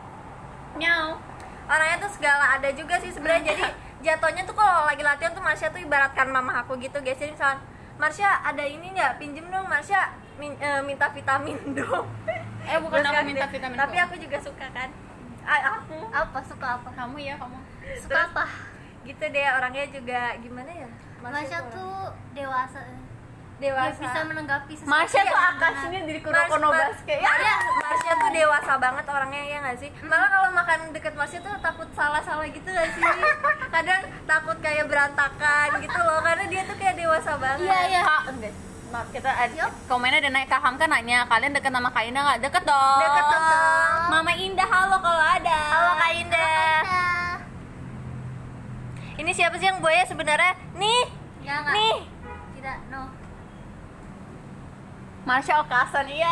nyau. tuh segala ada juga sih sebenarnya. Jadi jatuhnya tuh kalau lagi latihan tuh Marsha tuh ibaratkan mama aku gitu guys. Jadi misalkan Marsha ada ini nggak, pinjem dong Marsha, minta vitamin dong. Bukan Terus aku kan, minta vitamin. tapi aku juga suka kan. Aku Apa suka apa? Kamu ya kamu. Suka Terus, apa? gitu deh orangnya juga gimana ya. Masya tuh dewasa. Dia dewasa. bisa menanggapi sesuatu. Marsha tuh yang akasinya benar. jadi Kuroko basket. Ya, Marsha tuh dewasa banget orangnya ya nggak sih? Malah kalau makan deket Marsha tuh takut salah-salah gitu nggak sih? Kadang takut kayak berantakan gitu loh, karena dia tuh kayak dewasa banget. Iya. Kak, enggak. Maaf, kita komennya ada naik. Kak Hamka nanya, kalian deket sama Kak Indah nggak? Deket dong. Deket dong. Mama Indah, halo kalau ada. Halo Kak Indah. Nah, Ini siapa sih yang buaya sebenarnya? Nih, ya nggak? nih. Tidak, no. Marsha Okasan, iya.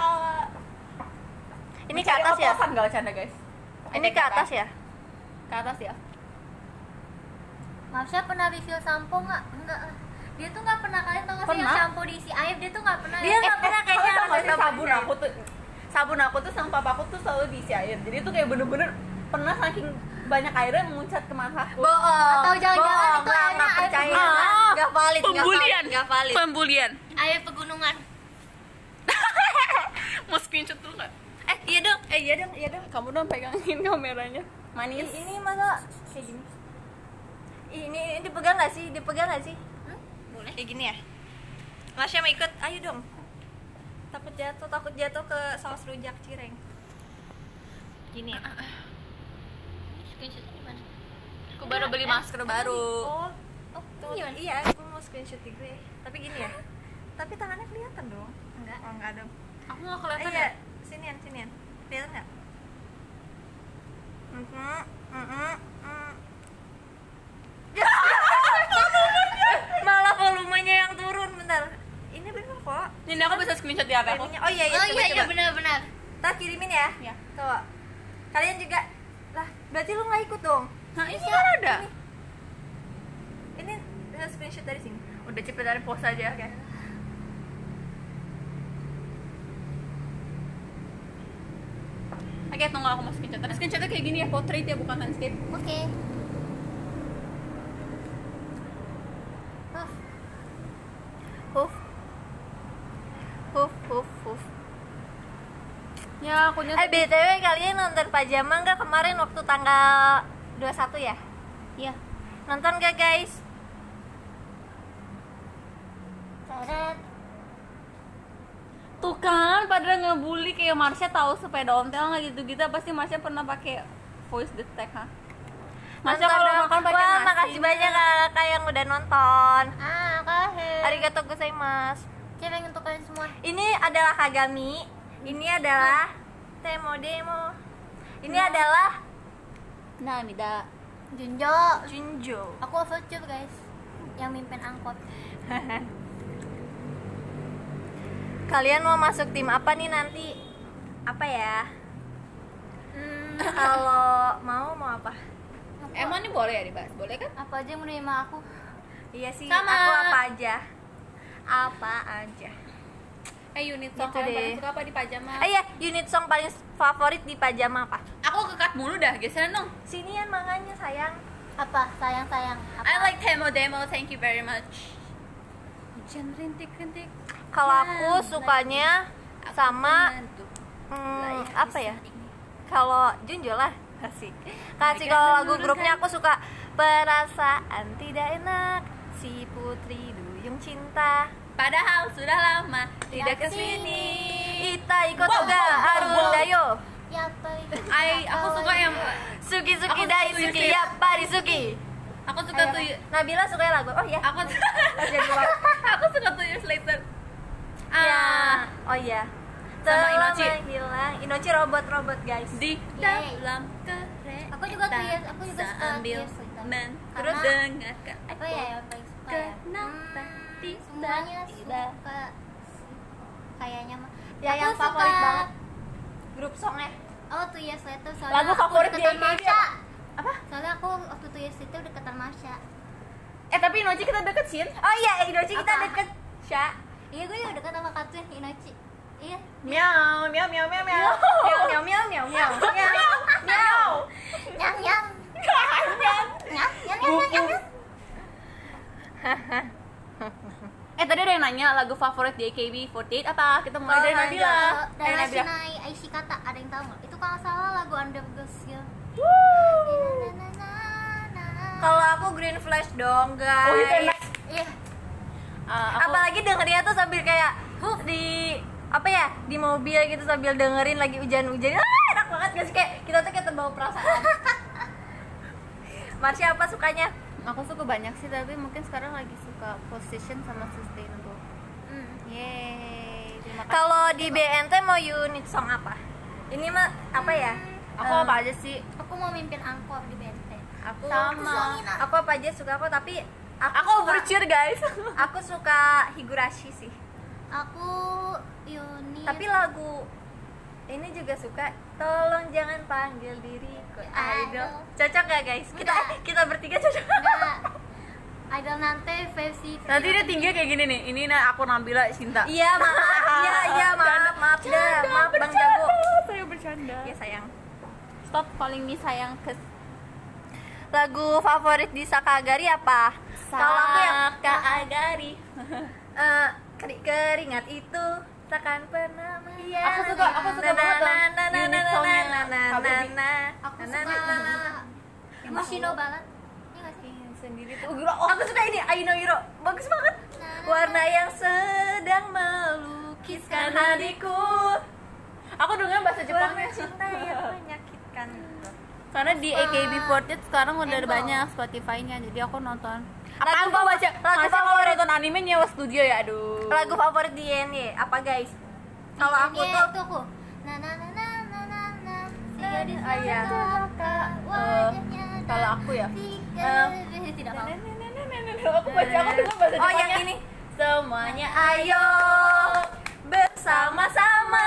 Ini ke atas ya? Okasan nggak bercanda guys. Ini ke atas ya? Ke atas ya. Marsha pernah refill sampo nggak? Enggak. Dia tuh nggak pernah, kalian tau nggak sih yang Pernah. sampo diisi air, dia tuh nggak pernah. Dia nggak pernah kayaknya Kalian tau nggak sih ada sabun aku tuh sama papaku tuh selalu diisi air. Jadi itu kayak bener-bener pernah saking banyak airnya menguncat ke mataku. Bohong. Atau jangan-jangan Bohong, itu nggak airnya air percaya. pegunungan. Nggak valid, nggak valid. Pembulian. Air pegunungan. Mau screenshot dulu nggak? Iya dong. Kamu dong pegangin kameranya. Manis. Ini masa kayak gini? Ini dipegang nggak sih? Boleh. Kayak gini ya? Marsha mau ikut? Ayo dong. Takut jatuh ke saus rujak cireng. Gini ya? Screenshotnya di mana? Aku baru beli masker baru. Oh, Tuh, gimana? iya, aku mau screenshot di gue. Tapi gini ya? Tapi tangannya kelihatan dong. Enggak. Oh, enggak ada. Aku nggak kelihatan Iya, ya. sinian. Kelihatan nggak? Malah volumenya yang turun, bentar. Ini bener kok. Ini aku bisa screenshot di HP aku. Oh iya, Oh coba, iya coba. benar-benar. Ntar kirimin ya. Iya. Tuh. Kalian juga. Lah, berarti lu nggak ikut dong? Nah ini kan ada. Ini screenshot dari sini. Udah cepet dari post aja. Oke. Oke, tunggu aku mau screenshot. Tapi screenshotnya kayak gini ya, portrait ya, bukan landscape. Oke. Huf. Ya, aku nyata. BTW kalian nonton Pajama nggak kemarin waktu tanggal 21 ya? Iya. Nonton gak guys? Seret. Tuh kan, pada ngebully kayak Marsha tahu sepeda ontel nggak gitu-gitu. Pasti Marsha pernah pakai voice detect, ha? Marsha Nonton kalau dong. makan pakai Wah, nasi. makasih banyak kakak yang udah nonton. Kahel. Arigatou gozaimasu. Cewek untuk kalian semua. Ini adalah Kagami. Ini adalah Demo. Ini adalah Namida. Junjo. Junjo. Aku overture guys. Yang mimpin angkot. Kalian mau masuk tim apa nih nanti? Apa ya? Kalau mau apa? Emang ini boleh ya dibahas? Boleh kan? Apa aja yang menerima aku? Iya sih, Sama. aku apa aja. Unit song Gitu kalian deh. paling suka apa di Pajama? Iya, unit song paling favorit di Pajama apa? Aku kekat mulu dah, geseran dong. Sinian makanya sayang. Apa? Sayang. Apa? I like demo, thank you very much. Hujan rintik-rintik. Kalau aku sukanya sama apa ya? Kalau Junjo lah, kasih kalau lagu grupnya aku suka Perasaan Tidak Enak, Si Putri Duyung Cinta, Padahal sudah lama tidak kesini. Itai Kotoga Arun Dayo, Ya paling. Aku suka yang Suki Aku Dai suka Suki yang- ya Parisuki. Aku suka tuh. Nabila suka lagu. Oh ya. Aku aku suka 2 Years Later. Ya. Oh iya. Sama Inochi. Hilang. Inochi robot guys. Di dalam kereta. Aku juga suka sambil Years Later. terus Karena- dengarkan. Apa ya yang paling suka ya? Kenapa Semuanya tiba-tiba. suka sih. Kayaknya mah. Ya Aku yang favorit suka- banget. Grup songnya. Oh, 2 Years Later soalnya Lagu aku favorit deketan dia Marsha. apa? Soalnya aku waktu 2 Years Later deketan Marsha. Tapi Inochi kita deket sih. Oh iya, Inochi kita Apa? deket. Sya. Iya, gue juga dekat sama Katsun Inochi. Iya. Miau, miau, miau, miau, miau. Miau miau miau miau miau. Miau. Nyang nyang. Nyang nyang nyang nyang nyang. Tadi ada yang nanya lagu favorit di AKB48 apa? Kita mulai dari Nabila. Dari Nabila. Shinai Aishikata, ada yang tahu nggak? Itu kalau nggak salah lagu Under Girls ya. Kalau aku Green Flash dong, guys. Oh, itu enak. Iya. Apalagi dengernya tuh sambil kayak di apa ya, di mobil gitu sambil dengerin lagi hujan-hujan. Enak banget gak sih, kayak kita tuh kayak terbawa perasaan. Marsha apa sukanya? Aku suka banyak sih, tapi mungkin sekarang lagi suka Position sama Sustainable. Yeay, terima kasih. Kalau di BNT mau unit song apa? Ini mah apa ya? Aku apa aja sih? Aku mau mimpin angkor di BNT. Aku Sama. Aku apa aja suka kok, tapi Aku overcheer guys. aku suka Higurashi sih. Aku unit. Tapi lagu ini juga suka. Tolong jangan panggil diriku idol. Cocok gak guys? Kita bertiga cocok. enggak. Idol nanti versi. Nanti dia tinggi kayak gini nih. Ini aku Nabila Cinta. Iya maaf. Iya maaf dah. Maaf Bang Jago. Saya bercanda. Ya sayang. Stop calling me sayang kes. Lagu favorit di Sakagari apa? Kalau aku yang Sakagari. keringat itu takkan pernah menghilang. Aku suka banget unit songnya KBB. Aku suka Emoshino banget. Iya nggak sih? Sendiri tuh gila. Oh, Aku suka ini Aino Hiro, bagus banget. Warna yang sedang melukiskan hatiku. aku dengar bahasa Jepangnya. Cinta yang menyakitkan. Karena di AKB48 sekarang udah ada banyak Spotify-nya, jadi aku nonton. Lagu Aku baca lagu masa kalau favorit. nonton anime nyewa studio ya, aduh. Lagu favorit di YNY apa guys? Kalau aku Iya, tuh itu aku. Na na na na na na na. Oh, iya. Kalau aku ya, Tidak mau. aku baca aku dengar bahasa oh Jepangnya. yang ini. Semuanya Ayo bersama-sama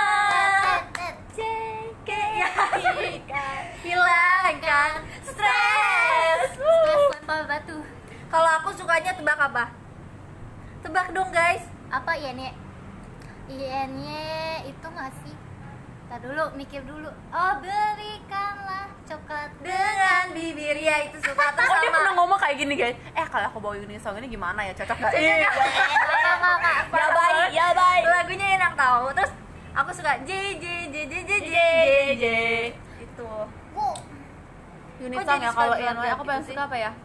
hilangkan stres. Stres lempar batu. Kalau aku sukanya tebak apa? Tebak dong guys. Apa INY? INY itu nggak sih? Tar dulu, mikir dulu. Oh, berikanlah coklat Dengan bibir ya itu suka tuh Oh, dia pernah sama. ngomong kayak gini guys. Kalau aku bawa unit song ini gimana ya? Cocok gak? Iya. Ya baik, ya baik. Lagunya enak tahu. Terus aku suka J J J J J J J itu. Unit Kok song jadi ya kalau suka yang gelap-gelap aku paling gitu suka apa ya?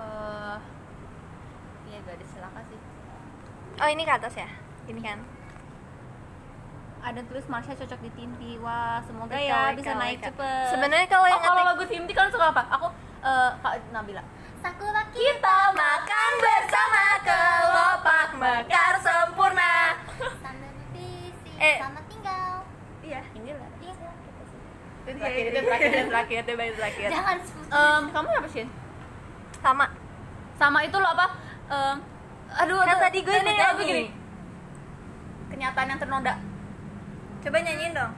Iya gadis celaka sih. Oh ini ke atas ya? Ini kan. Ada tulis Marsha cocok di Tinti. Wah, semoga Wika, ya wika, bisa naik wika. cepet. Sebenarnya kalau yang kalau ngetik- lagu Tinti kalian suka apa? Aku Kak Nabila. Sakura Kita makan bersama kelopak mekar sempurna. sambil visi Eh. sama tinggal. Iya. Ini lah. Iya. Itu terakhir, itu baru terakhir. Jangan sebut. Kamu apa sih? Sama. Sama itu lo apa? Aduh, Kan tadi gue ini udah lagu nyanyi. gini. Kenyataan yang ternoda. Coba nyanyiin dong.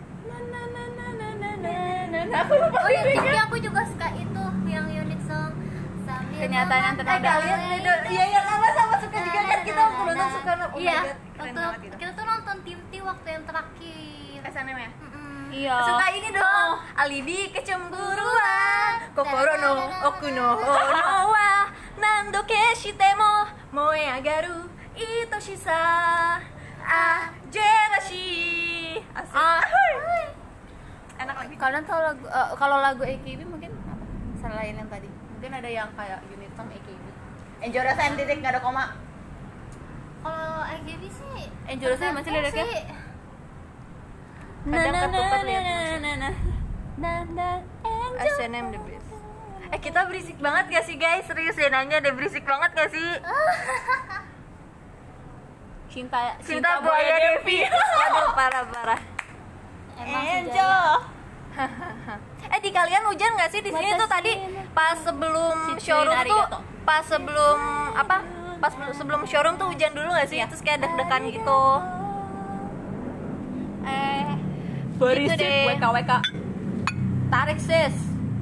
Aku lupa Oh iya, liriknya. tapi aku juga suka itu yang unit song sambil Kenyataan yang memakai ternoda. Kalian udah iya iya sama suka juga kan kita waktu nonton suka oh my Iya, God, keren waktu banget gitu. kita tuh nonton tim T waktu yang terakhir. SNM ya? Iya. Suka ini dong. Alibi kecemburuan. Kokoro no oku no ono wa nando keshite mo moe agaru itoshisa jerashi. Enak lagi. Kalian tahu lagu kalau lagu AKB mungkin apa? Selain yang tadi. Mungkin ada yang kayak unit song AKB. Enjorosan titik nggak ada koma. Kalau AGB sih Enjorosan masih liriknya? sih. Kadang ketupat lihat nah. SNM the best. Kita berisik banget gak sih guys? Serius deh nanya deh, berisik banget gak sih? Cinta Buaya Devi. Aduh parah. Emang sih, Angel. Di kalian hujan nggak sih di sini tuh tadi pas sebelum Si showroom Cuin tuh Arigato. pas sebelum sebelum showroom tuh hujan dulu nggak sih? Iya. Terus kayak deg-degan gitu. Berisik Gitu deh. WKWK. Tarik sis.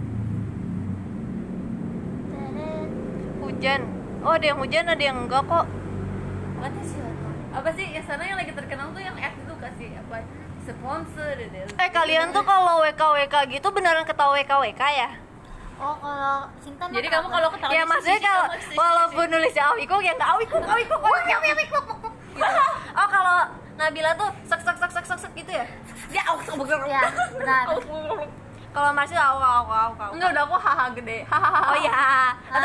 Hujan. Oh ada yang hujan ada yang enggak kok. What is it? Apa sih yang sana yang lagi terkenal tuh yang F itu kasih apa? Sponsor deh. Kalian tuh kalau WKWK gitu beneran ketawa WKWK ya? Oh kalau Sinta mah Jadi kamu kalau ketawa Ya maksudnya kalau walaupun nulisnya awikuk ya nggak awikuk. Oh kalau Nabila tuh sek gitu ya? ya ya benar. Kalau Marsi au. Enggak udah aku haha gede. Hahaha. Oh ya. Atau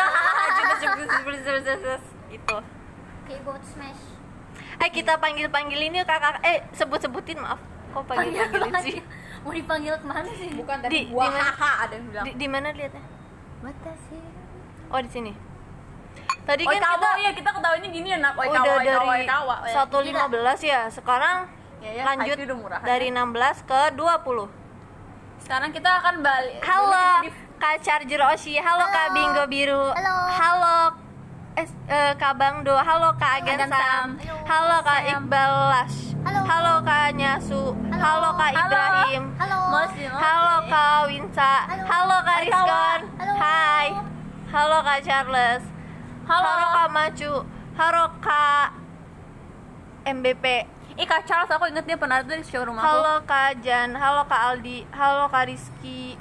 juga itu. Keyboard smash. Kita panggil ini kakak. Sebut-sebutin maaf. Kok panggilin sih? Mau dipanggil kemana sih? Bukan Di tadi gua mana? haha ada yang bilang. Di mana lihatnya? Watashi. Oh di sini. Tadi Oi kan kawa ya kita ketawanya gini ya nak. Oi udah dari kawa. 1.15 ya. Sekarang Ya, lanjut IQ udah murah. dari 16 ke 20. Sekarang kita akan balik. Halo Balik Kak Charger Oshi, halo Kak Halo. Bingo Biru, Halo. Kak Bangdo, halo Kak Agan Agan Sam, Sam. halo Kak Sam. Iqbal Lash, Halo. halo Kak Nyasu, halo Kak Halo. Ibrahim, Halo. halo Kak Winsa, Halo. halo Kak Hai, Rizkon, Halo. hai, halo Kak Charles, Halo. Kak Macu, halo Kak MBP, Kak Charles aku inget dia pernah ada di showroom aku. halo Kak Jan, halo Kak Aldi, halo Kak Rizky.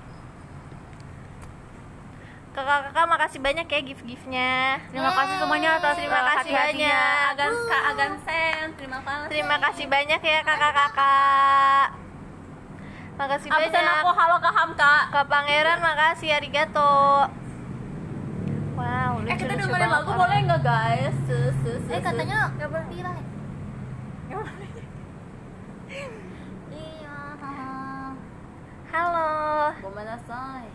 Kakak-kakak makasih banyak ya gift-giftnya. Terima kasih semuanya atas Terima kasih hati-hatinya. banyak. Kak Agan Sen, terima kasih. Terima kasih banyak ya kakak-kakak. Makasih Absen banyak. aku halo Kak Hamka. Kak Pangeran makasih arigato. Wow, lucu Kita lucu dengerin lagu boleh nggak guys? Katanya nggak boleh pilih. Iya. Halo. Gomenasai.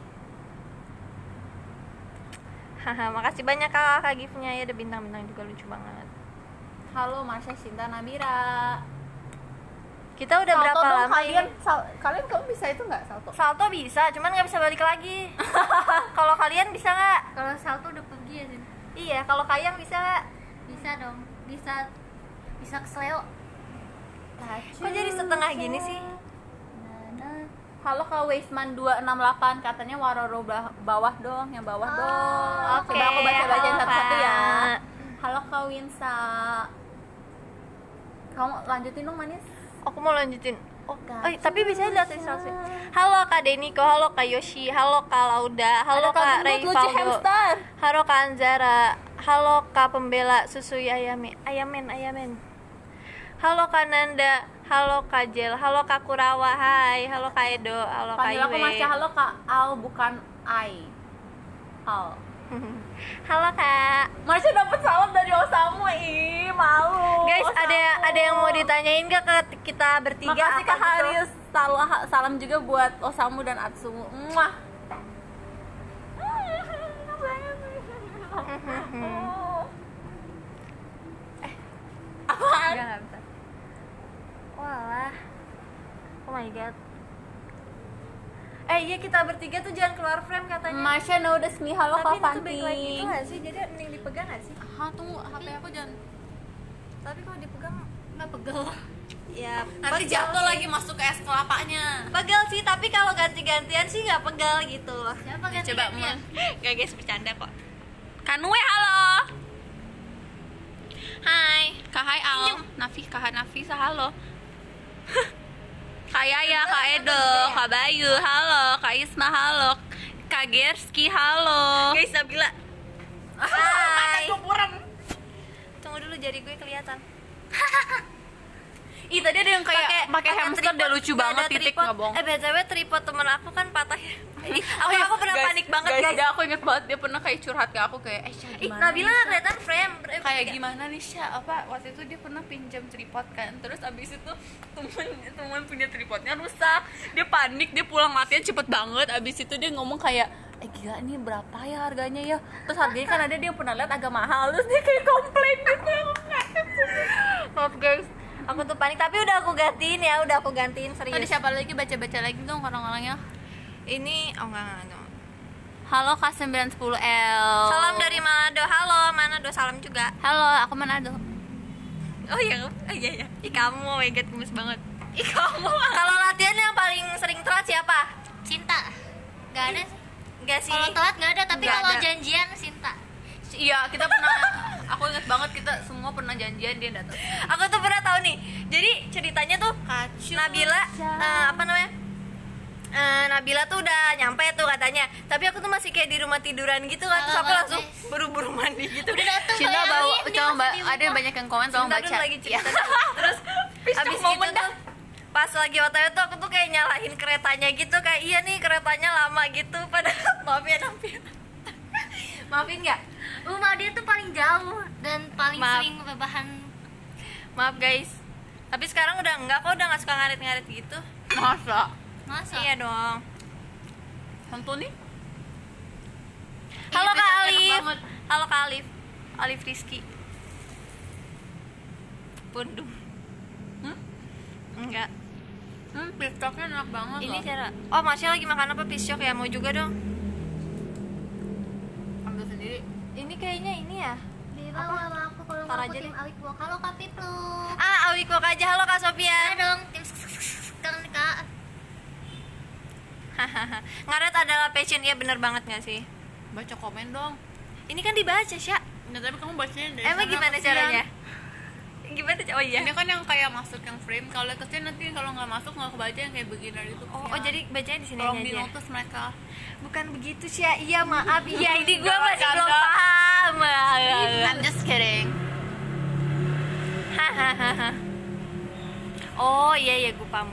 Haha, makasih banyak kakak giftnya ya, ada bintang-bintang juga lucu banget. Halo Marsha Sinta Nabira. Kita udah Salto berapa dong, lama kalian ini? kalian kamu bisa itu nggak salto? Salto bisa, cuman nggak bisa balik lagi. Kalau kalian bisa nggak? Kalau salto udah pergi ya Sin. Iya, kalau kayang bisa nggak? Bisa dong. Bisa kesleo. Kok jadi setengah gini sih? Halo Kak Weisman 268 katanya Waroro bawah dong, yang bawah dong. Oke, Coba aku baca-bacain halo, satu-satu ya. Kak. Halo Kak Winsa. Kamu lanjutin dong manis. Aku mau lanjutin. Tapi bisa lihat instastory. Halo Kak Deniko, halo Kak Yoshi, halo Kak Lauda, halo Ada Kak Gendut, Ray lucu Faldo, hamster. halo Kak Anzara, halo Kak Pembela Susui Ayamen. Halo Kak Nanda, halo Kak Jel, halo Kak Kurawa, hai, halo Kak Edo, halo Kak Panggil aku Iwe. Masya, halo Kak Al bukan Ai. Al. Halo Kak. Masya dapat salam dari Osamu, ih malu. Guys, Osamu. ada yang mau ditanyain gak ke kita bertiga? Makasih apa Kak Haris. Salam juga buat Osamu dan Atsumu. Muah. Apaan? Enggak bisa. Walah. Oh my god. Iya kita bertiga tuh jangan keluar frame katanya. Masya notice me, halo Tapi Kak itu baik lagi Fanti. gitu gak sih? Jadi mending dipegang gak sih? Tunggu, HP aku jangan. Tapi kalau dipegang Nggak pegel. ya Nanti pegel jatuh sih. lagi masuk ke es kelapanya. Pegel sih, tapi kalau ganti-gantian sih nggak pegel gitu loh. Siapa ganti Coba gantian? Gak guys, bercanda kok. Kanue, halo. Hai. Kak Hai Al, Kak Nafisa, halo. Kak Yaya, Kak Edo, Kak Bayu, halo. Kak Isma, halo. Kak Gerski, halo. Guys, Nabila. Hai. Tunggu dulu jari gue kelihatan. Ih, tadi ada yang kayak pakai hamster tripod, dia lucu nggak banget ada titik tripod. nggak bohong. BTW tripod temen aku kan patah ya. Aku pernah panik banget guys. Gak, aku inget banget dia pernah kayak curhat ke aku kayak Syah Ih, gimana Nabila nih, nggak Syah? kelihatan frame. Kayak gimana nih Syah, apa waktu itu dia pernah pinjam tripod kan, terus abis itu temen punya tripodnya rusak, dia panik, dia pulang latihan cepet banget, abis itu dia ngomong kayak gila ini berapa ya harganya ya, terus harganya kan ada dia yang pernah lihat agak mahal, terus dia kayak komplain gitu. Maaf guys, aku tuh panik, tapi udah aku gantiin ya, serius. Ada siapa lagi, baca lagi dong orang-orangnya. Ini enggak. Halo K910L. Salam dari Manado. Halo Manado, salam juga. Halo, aku Manado. Oh iya. Ih kamu, oh my god, gemes banget. Ih kamu. Kalau latihan yang paling sering telat siapa? Cinta. Gak ada. Enggak sih. Kalau telat gak ada, tapi Nggak kalau ada. janjian Cinta. Iya, kita pernah, aku ingat banget kita semua pernah janjian dia datang. Aku tuh pernah tahu nih. Jadi ceritanya tuh Nabila Nabila tuh udah nyampe tuh katanya. Tapi aku tuh masih kayak di rumah tiduran gitu kan. Terus aku langsung buru-buru mandi gitu. Udah dateng. Cinta bayangin, bawa, dia coba masih di ada yang rumah. banyak yang komen, tolong Bentar baca. dulu lagi cerita. Iya. Terus abis itu tuh pas lagi OTW tuh aku tuh kayak nyalahin keretanya gitu, kayak iya nih keretanya lama gitu. Padahal maafin nggak? Rumah dia tuh paling jauh dan paling Maaf. sering rebahan. Maaf guys. Tapi sekarang udah enggak kok, udah nggak suka ngarit-ngarit gitu. Masa? Masa? Iya dong. Tentu nih. Halo Iya, Kak enak Alif. banget. Halo Kak Alif Rizky. Pundung. Enggak. Pistoknya enak banget Ini loh. cara. Oh, Masya lagi makan apa? Piscok ya? Mau juga dong. Ambil sendiri. Ini kayaknya ini ya. Bilang sama aku kalau Ntar nggak aku aja tim deh. Awik Walk. Halo Kak Piplu. Awikok aja. Halo Kak Ya Sofia. dong, tim kan Kak. Ngaret adalah passion, ya bener banget gak sih? Baca komen dong. Ini kan dibaca, Sya. Nggak, tapi kamu bacanya dari Emang sana, gimana kesian. caranya? Gimana? Oh iya. Ini kan yang kayak masuk yang frame, kalau kesian nanti kalau nggak masuk nggak kebaca yang kayak beginner itu. Oh, jadi bacanya di sini tolong di aja. notice mereka. Bukan begitu, Sya. Iya, maaf. Iya, ini gue Nggak, masih belum bercanda. paham. I'm just kidding. Hahaha. Oh iya gue paham.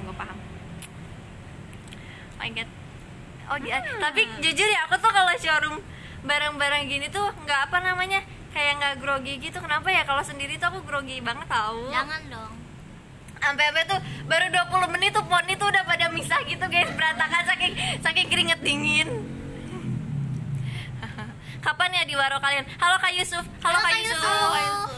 Oh my god. Oh dia. Tapi jujur ya, aku tuh kalau showroom barang-barang gini tuh nggak apa namanya, kayak nggak grogi gitu. Kenapa ya? Kalau sendiri tuh aku grogi banget tahu. Jangan dong. Sampai tuh baru 20 menit tuh poni tuh udah pada misah gitu guys, berantakan saking keringet dingin. Kapan ya di waro kalian? Halo Kak Yusuf. Halo Kak Yusuf.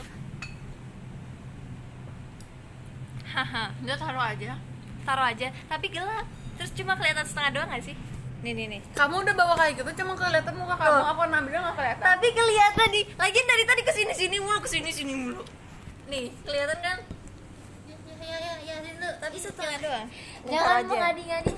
Haha. Udah taruh aja. Taruh aja, tapi gelap. Terus cuma kelihatan setengah doang gak sih? Nih. Kamu udah bawa kayak gitu, cuma kelihatan muka kamu. Aku ngambilnya nggak kelihatan. Tapi kelihatan nih. Lagian dari tadi kesini mulu. Nih, kelihatan kan? Ya situ. Tapi setengah doang. Jangan mengadi-ngadi.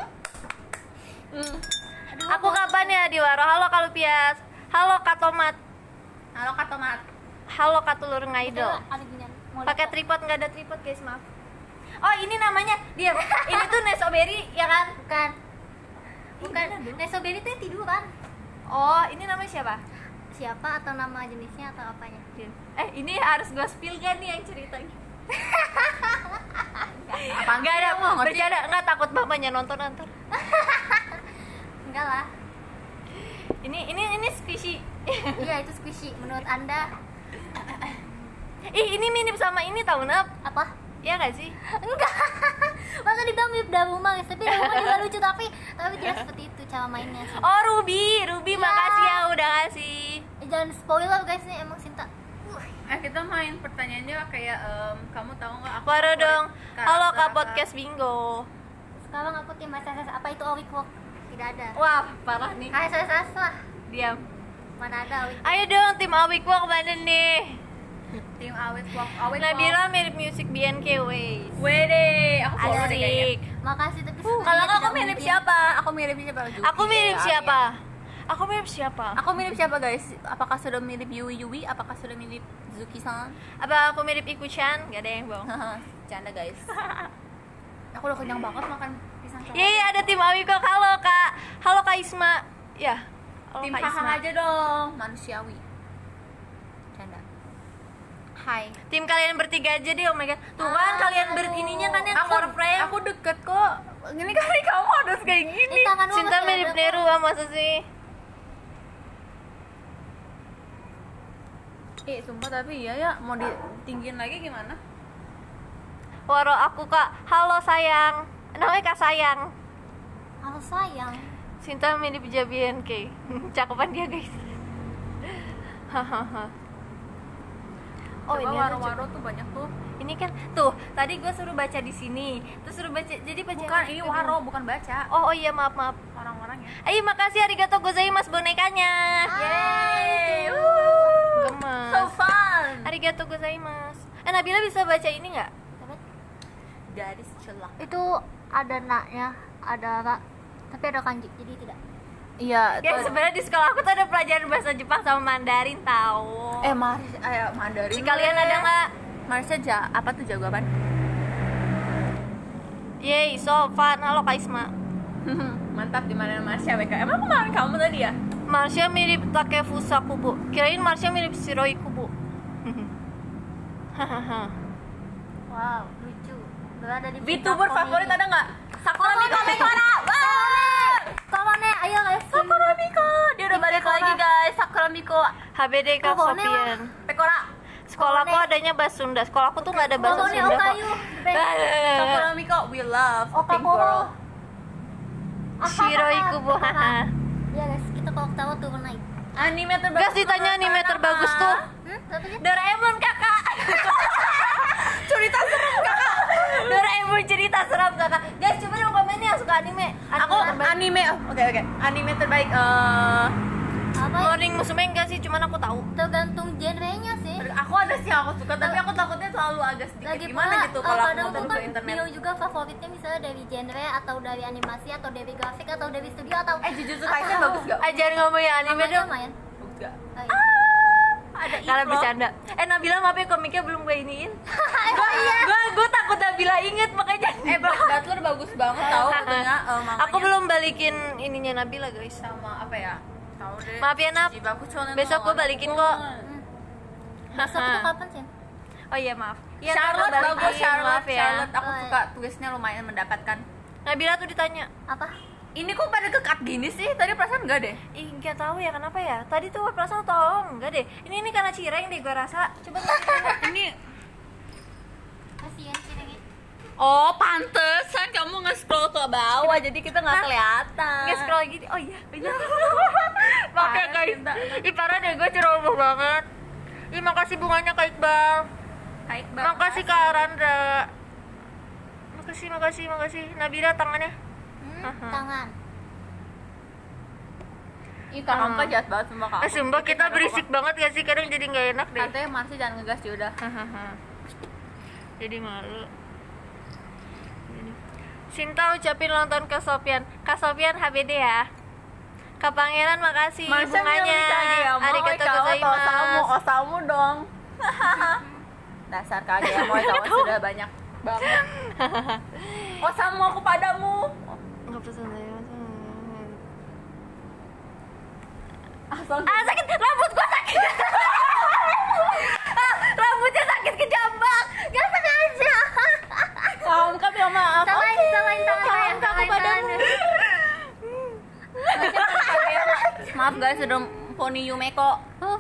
Aku kapan ya di waro? Halo Kak Lupias. Halo Kak Tomat. Halo Kak Tomat. Halo Kak Telur Ngaidel. Ada ginian. Pakai tripod, nggak ada tripod guys, maaf. Oh ini namanya, diam. Ini tuh nesoberi ya kan? Bukan. Nesoberi itu yang tiduran. Oh ini namanya siapa? Siapa atau nama jenisnya atau apanya? Diam. Ini harus gue spill kan nih yang ceritanya? Apaan Nggak sih, ada, aku nggak ngerti. bercanda. Nggak, takut bapaknya nonton ntar. Enggak lah. Ini squishy. Iya itu squishy. Menurut Anda Ih ini mirip sama ini tau Nap? apa? Iya nggak sih? Enggak. Masa dibilang mirip Daruma guys, tapi Daruma juga lucu tapi tidak seperti itu cara mainnya sih. Oh Ruby, Ya. makasih ya udah ngasih. Jangan spoiler guys nih emang Sinta. Kita main pertanyaannya kayak kamu tahu nggak aku Baru favorit dong. karakter Halo Kak apa? Podcast Bingo. Sekarang aku tim SSS. Apa itu Awik Walk? Tidak ada. Wah parah nih. SSS lah. Diam. Mana ada Awik? Ayo dong tim Awik Walk mana nih? Tim awet walk. Nabila mirip musik BNKW. Wede, aku follow deh kayaknya. Asik. Makasih tapi Kalau sebenarnya aku tidak mirip mungkin. siapa? Aku mirip siapa? Juki. Aku mirip Ya, siapa? ya. Aku Aku mirip siapa guys? Apakah sudah mirip Yui? Apakah sudah mirip Zuki-san? Apa aku mirip Iku-chan? Gak ada yang bohong. Canda guys. Aku udah kenyang banget makan pisang sama. Iya ada tim Awik Walk. Halo Kak. Halo Kak Isma. Ya. Halo Tim Kak haha Isma. aja dong, manusiawi. Canda. Hai. Tim kalian bertiga aja deh. Oh my god. Tuh kan kalian berininya kan yang keluar frame. Aku deket kok. Gini kali kamu harus kayak gini. Tangan Cinta mirip Neru masa sih? Sumpah tapi iya ya, mau ditinggiin lagi gimana? Waro aku Kak. Halo sayang. Namanya Kak Sayang. Halo sayang. Sinta mirip JBNK. Cakepan dia guys. Hahaha. Oh Coba ini ada waro-waro tuh banyak tuh. ini kan tuh tadi gue suruh baca di sini, terus suruh baca jadi baca Bukan, ini waro, bukan baca. oh iya maaf Orang-orang ya. ayo makasih arigatou gozaimasu bonekanya. Yeay. Gemes. So fun. Arigatou gozaimasu. Nabila bisa baca ini nggak? Gadis celak. Itu ada naknya, ada ra, tapi ada kanji, jadi tidak. Iya, Guys, sebenarnya di sekolah aku tuh ada pelajaran bahasa Jepang sama Mandarin tahu. Mandarin. Si kalian ada nggak? Marsha apa tuh jawaban? Yeay, so fun. Halo Kak Isma. Mantap, di mana Marsha WK? Emang kemarin kamu tadi ya? Marsha mirip Takefusa Kubo. Kirain Marsha mirip Shiroi Kubo. Hahaha. Wow, lucu. Berada di VTuber favorit ada nggak? Sakura Miko Mekora. Komone, ayo guys. Sakura Miko. Dia udah balik lagi guys. Sakura Miko. HBD Kak Pohonnya Sofian. Pekora. Sekolahku adanya bahasa Sunda. Sekolahku tuh nggak ada bahasa Pohonnya Sunda kok. Okayu. Sakura Miko, we love Pink Okakoro. Girl. Shiroi Kubo. Haha. Iya guys, kita kalau ketawa turun naik. Anime terbagus. Guys, ditanya anime terbagus tuh. Apa sih? Doraemon kakak. Cerita serem kakak. Doraemon cerita seram kakak. Guys, coba dong komen yang suka anime. Aku anime. Oke. Anime terbaik Apa ya? Morning Musume enggak sih, cuman aku tahu. Tergantung genrenya sih. aku ada sih yang aku suka, tapi aku takutnya selalu agak sedikit Lagi gimana pula, gitu kalau aku kadang ngomong tuh ke kan internet. Bio juga favoritnya misalnya dari genre atau dari animasi atau dari grafik atau dari studio atau Jujutsu Kaisen bagus gak? Ajar ngomongin anime Namanya dong. lumayan. Bagus gak? Oh, iya. Ada Karena Iflo. bercanda. Nabila maaf ya komiknya belum gue iniin. iya. Gue takut Nabila inget makanya. Black Butler bagus banget tau katanya mamanya. Aku belum balikin ininya Nabila guys. Sama apa ya? Tahu deh. Maaf ya Nab. Jibaku Shonen Besok no gue balikin kok. Besok itu kapan sih? Oh iya maaf. Iya Charlotte ntar bagus, balikin, Charlotte. maaf ya. Charlotte aku Oh, iya. suka tulisnya lumayan mendapatkan. Nabila tuh ditanya. Apa? Ini kok pada kekat gini sih? Tadi perasaan enggak deh. Ih nggak tahu ya kenapa ya. Tadi tuh perasaan tolong enggak deh. Ini karena cireng deh gue rasa. Coba Ini Kasihan sih ini. oh pantesan kamu nge-scroll ke bawah jadi kita nggak kelihatan. nggak scroll gini. Oh iya. Maaf ya guys. Ih parah deh gue ceroboh banget. Ih makasih bunganya Kak Iqbal. Baik Makasih Kak Arandra. Makasih. Nabila tangannya. Tangan. Ih Kak Hamka jahat banget sumpah Kak. Sumpah kita berisik banget gak sih? Kadang jadi gak enak deh. Katanya Marsi jangan ngegas ya udah. Jadi malu. Sinta ucapin ulang tahun Kak Sofian. Kak Sofian HBD ya. Kak Pangeran makasih bunganya. Arigatou gozaimasu. Osamu dong. Dasar kagak mau tahu sudah banyak banget. Osamu aku padamu. Enggak pesan saya. Sakit. Rambut gua sakit. Rambutnya sakit kejambak. Gak sengaja. Hamka bilang maaf. Samain tangan. Aku padamu. Maaf guys, sudah poni Yumeko.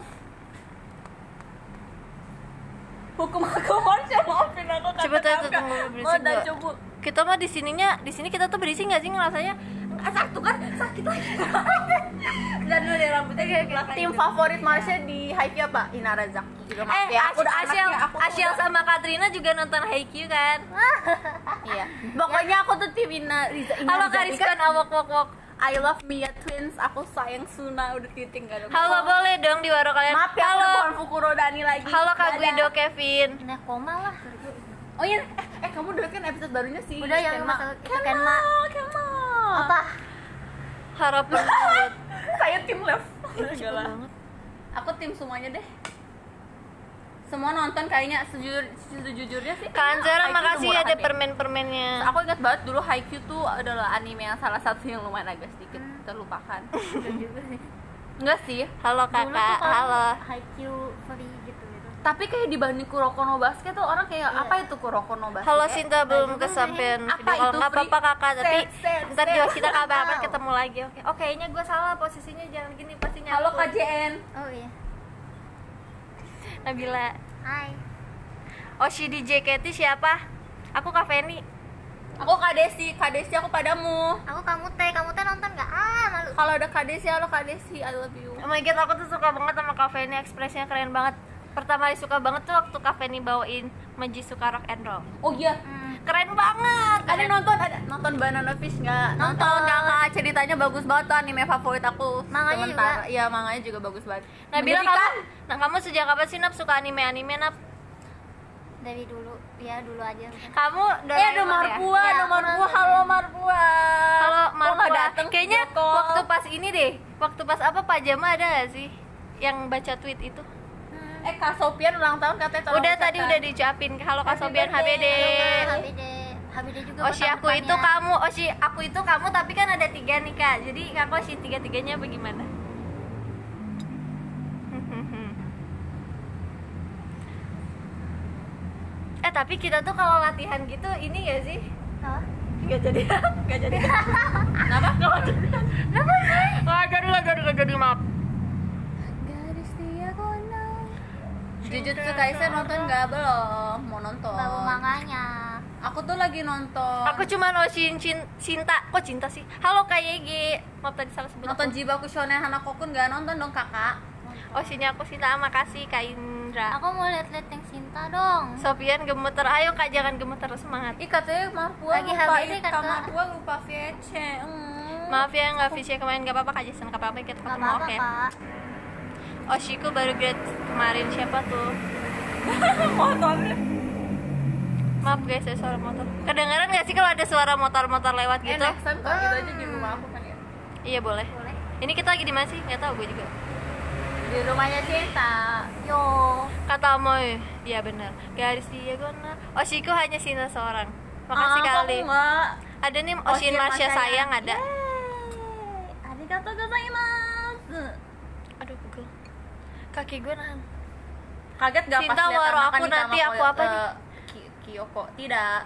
Hukum aku Marsha, maafin aku kata Coba Hamka. tunggu berisik Oh, udah nggak? coba. Kita mah di sini kita tuh berisik nggak sih ngerasanya? Sakit kan? Sakit lagi. Enggak dulu deh rambutnya kayak Tim favorit Marsha di Haikyuu apa? Inarazaki juga maaf ya. Aku udah Asyel, anaknya, aku tuh Asyel udah- sama Katrina juga nonton Haikyuu kan? Iya. Pokoknya aku tuh tim Inarazaki. Halo Kariskan awok wok wok. I love Mia Twins. Aku sayang Suna udah titik gak ada. Halo boleh dong di waro kalian. Maaf ya, Halo. ada pohon Fukuro Dani lagi. Halo Kak Dadah. Guido Kevin. Nah, koma lah. Oh iya, kamu udah kan episode barunya sih. Udah yang Kenma. masalah Kenma. Kenma. Apa? Harapan buat Saya tim left. cepet banget. Aku tim semuanya deh. Semua nonton kayaknya sejujurnya sih. Kak Anzara Haikyuu makasih murahan ada deh. permen-permennya. Aku ingat banget dulu Haikyuu tuh adalah anime yang salah satu yang lumayan agak sedikit terlupakan. Enggak sih. Halo Kakak. Halo. Haikyuu free gitu. Tapi kayak dibanding Kuroko no Basket tuh orang kayak Iya. apa itu Kuroko no Basket? Halo Sinta belum kesampean Apa video call. itu, Nggak apa-apa Fri? kakak tapi Set. ntar juga kita kapan-kapan ketemu lagi oke. Oh kayaknya gue salah posisinya jangan gini pastinya. Halo KJN. Oh iya. Nabila. Hai. Oshi di JKT siapa? Aku Kak Feni. Aku Kak Desi aku padamu. Aku kamu teh nonton nggak? Malu. Kalau ada Kak Desi, halo Kak Desi, I love you. Oh my god, aku tuh suka banget sama Kak Feni, ekspresinya keren banget. Pertama kali suka banget tuh waktu Kak Feni bawain Meji Suka Rock and Roll. Oh iya, Keren banget. ada nonton Banana Fish nggak? Nonton. Kakak, ceritanya bagus banget tuh, anime favorit aku. Manganya sementara. Iya, manganya juga bagus banget. Nabila Mengerikan. kamu sejak kapan sih Nap suka anime Nap? Dari dulu, ya dulu aja. Kamu ada Doraemon ya? Marpua, Ya, ada Marpua, halo Marpua. Halo Kok nggak Marpua. dateng Kayaknya video call? waktu pas ini deh, waktu pas apa pajama ada gak sih yang baca tweet itu? Kak Sofian ulang tahun katanya tolong Udah ucapkan. tadi udah diucapin. Halo Kak Happy Sofian birthday. HBD. HBD juga. Oshi aku itu kamu, Oshi aku itu kamu, tapi kan ada 3 nih Kak. Jadi Kak Oshi 3-3-nya bagaimana? Tapi kita tuh kalau latihan gitu ini gak sih? Hah? Gak jadi. Kenapa? Gak jadi maaf. Gadis dia kona. Jujutsu Kaisen nonton nggak? Belum, mau nonton. Baru makanya. Aku tuh lagi nonton. Aku cuma Oshin cinta. Kok cinta sih? Halo Kak Yegi. Maaf tadi salah sebut. nonton aku. Jibaku Shonen Hanako-kun nggak? Nonton dong kakak. Oshinnya aku cinta. Makasih Kak Indra. Aku mau lihat-lihat yang Sinta dong. Sofian gemeter. Ayo Kak, jangan gemeter, semangat. Ih katanya Marpua Lagi lupa HBD kan, Kak Kak? Marpua lupa VC. Maaf ya nggak visi kemarin, gak apa-apa Kak Jason, gak apa-apa kita Gak ketemu apa-apa, oke. Kak. Oshiku baru grade kemarin, siapa tuh? Motornya. Maaf guys, saya suara motor. Kedengaran gak sih kalau ada suara motor-motor lewat gitu? Next time kalau gitu aja di rumah aku kan ya. Iya boleh. Boleh. Ini kita lagi di mana sih? Gak tahu gue juga. Di rumahnya Cinta. Yo. Kata Moy, iya benar. Garis diagonal. Oshiku hanya Sinta seorang. Makasih kali. Aku nggak. Ada nih Oshin Masya sayang ada. Arigatou gozaimasu. Aduh pegel. Kaki gue nahan. Kaget gak Cinta pas lihat waro anak aku nikah nanti sama aku apa nih? Kyoko. Tidak.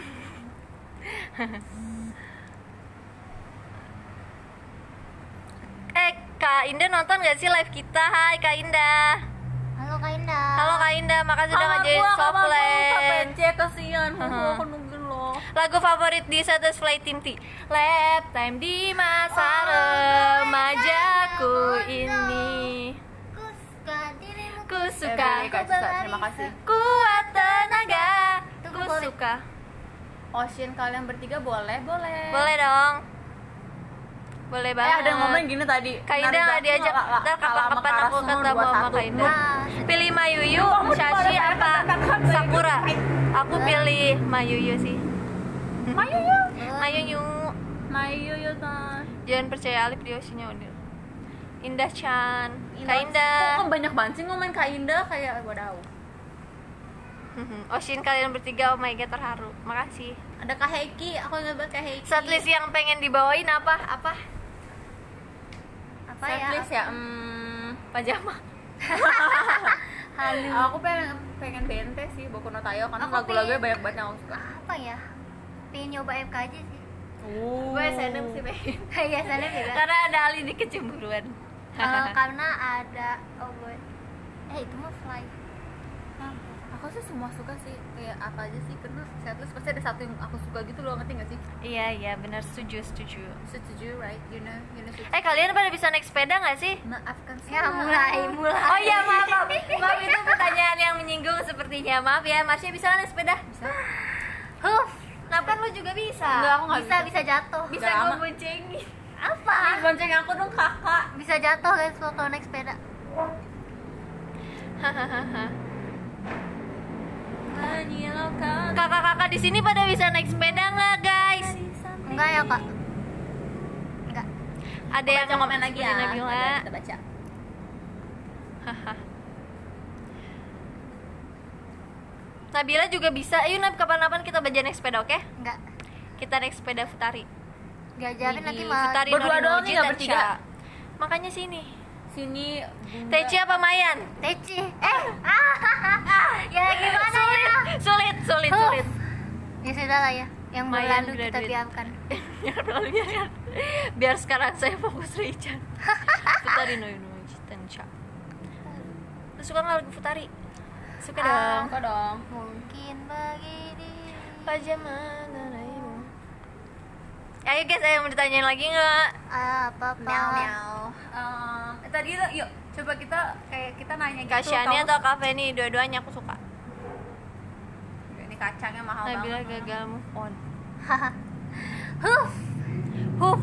Kak Indah nonton gak sih live kita? Hai Kak Indah. Halo Kak Indah. Halo Kak Indah, makasih udah ngajarin softland. PNC kasihan. Aku nungguin loh. Lagu favorit di Saturday Flight Team T. Lap time di masa remajaku ini. Ku suka dirimu. Ku suka Kak Cisa, terima kasih. kuat tenaga. Ku Boleh. suka. Oshin kalian bertiga boleh? Boleh dong. Boleh banget. Ada yang ngomong gini tadi. Kak Indah nggak diajak. Ntar kapan-kapan aku ketemu sama Kak Indah. Pilih Mayuyu, Shashi apa Sakura? Aku pilih Mayuyu sih. Mayuyu. Mayuyu. Mayuyu tan. Jangan percaya Alif di Oshinya Unil. Indah Chan. Kak Indah. Kok banyak banget sih ngomongin Kak Indah kayak wadaw. Oshin kalian bertiga, oh my god terharu. Makasih. Ada Kak Heiki, aku ingat banget Kak Heiki. Setlist yang pengen dibawain apa? Apa? Apa ya? Setlist ya, pajama. Halo. Aku pengen Bente sih, Boku no Tayo karena Aku lagu-lagunya pengen- banyak banget yang aku suka. Apa ya? Pengen nyoba FKJ sih. Gue SNM sih pengen. Iya, sana juga. Karena ada Ali di kecemburuan. Karena ada itu mah fly. Aku sih semua suka sih, kayak apa aja sih, karena setlist pasti ada satu yang aku suka gitu loh, ngerti gak sih? Iya benar, setuju. Setuju, right? You know setuju. Kalian pada bisa naik sepeda nggak sih? Maafkan Ya saya. mulai. Oh iya maaf itu pertanyaan yang menyinggung sepertinya. Maaf ya, Marsha bisa naik sepeda? Bisa? Huf. Nah kan lu juga bisa. Enggak, aku nggak Bisa jatuh. Bisa Nggak gue lama. boncengin. Apa? Ih, bonceng aku dong kakak. Bisa jatuh guys kalau naik sepeda. Kakak-kakak di sini pada bisa naik sepeda nggak guys? Enggak ya, Kak? Enggak. Ada yang Baca komen lagi ya. Nabila. Kita baca. Nabila juga bisa. Ayo Nab, kapan-kapan kita belajar naik sepeda, oke? Enggak. Kita naik sepeda Futari. Diajarin nanti Widih, mah. Futari Berdua Nori doang Moji nih, nggak dan bertiga? Sha. Makanya sini. Sini Bunda. Teci apa Mayan? Teci. Ya gimana ya? Sulit. Ya sudah lah ya. Yang Mayan berlalu kita graduate. biarkan. Biar sekarang saya fokus Richard. Futari Nori Moji dan Sha. Lu suka nggak lagu Futari? Suka dong. Suka dong. Mungkin begini. Pajama Naraimu. Ayo guys, ayo mau ditanyain lagi nggak? Apa? Tadi yuk coba kita nanya gitu. Kak Shani atau Kak Feni, dua-duanya aku suka. Ini kacangnya mahal Nabila banget. gagal move on. Huf. Huf,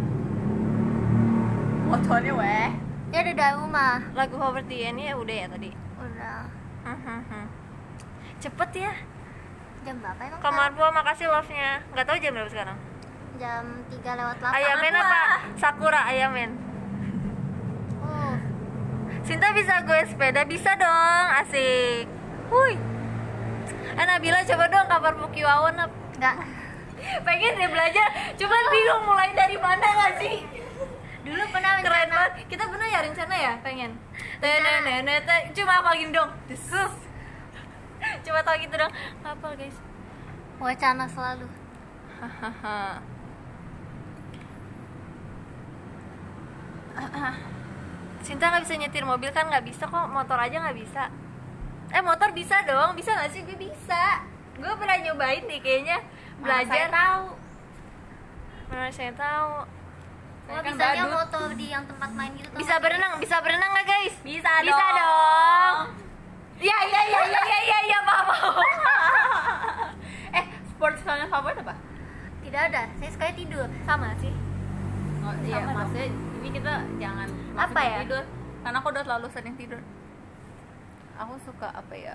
Motornya weh. Ya udah daun mah. lagu favorit dia ini ya udah ya tadi. Udah. Cepet ya. Jam berapa emang? Kak Marbo, makasih love-nya. Nggak tahu jam berapa sekarang. Jam 3:08. Ayamen apa? Sakura Ayamen. Oh. Sinta bisa gue sepeda? Bisa dong, asik. Hui. Nabila coba dong cover Pukiwawan. Enggak. Pengen deh belajar, cuman bingung mulai dari mana nggak sih? Dulu pernah Keren rencana. banget. Kita pernah ya rencana ya, pengen. Cuma apa gini dong. Cuma tau gitu dong. Hafal guys. Wacana selalu. Sinta nggak bisa nyetir mobil kan? Nggak bisa kok, motor aja nggak bisa. Motor bisa dong, bisa nggak sih? Gue bisa. Gue pernah nyobain nih kayaknya belajar. Mana saya tahu. Wah, Kan bisanya badut. motor di yang tempat main gitu tuh. Bisa berenang nggak guys? Bisa Bisa dong. Ya, papa. Sports kalian favorit apa? Tidak ada. Saya sekali tidur. Sama sih. Oh iya, Sama dong. maksudnya ini kita jangan Apa masukin ya? tidur. Karena aku udah selalu sering tidur. Aku suka apa ya?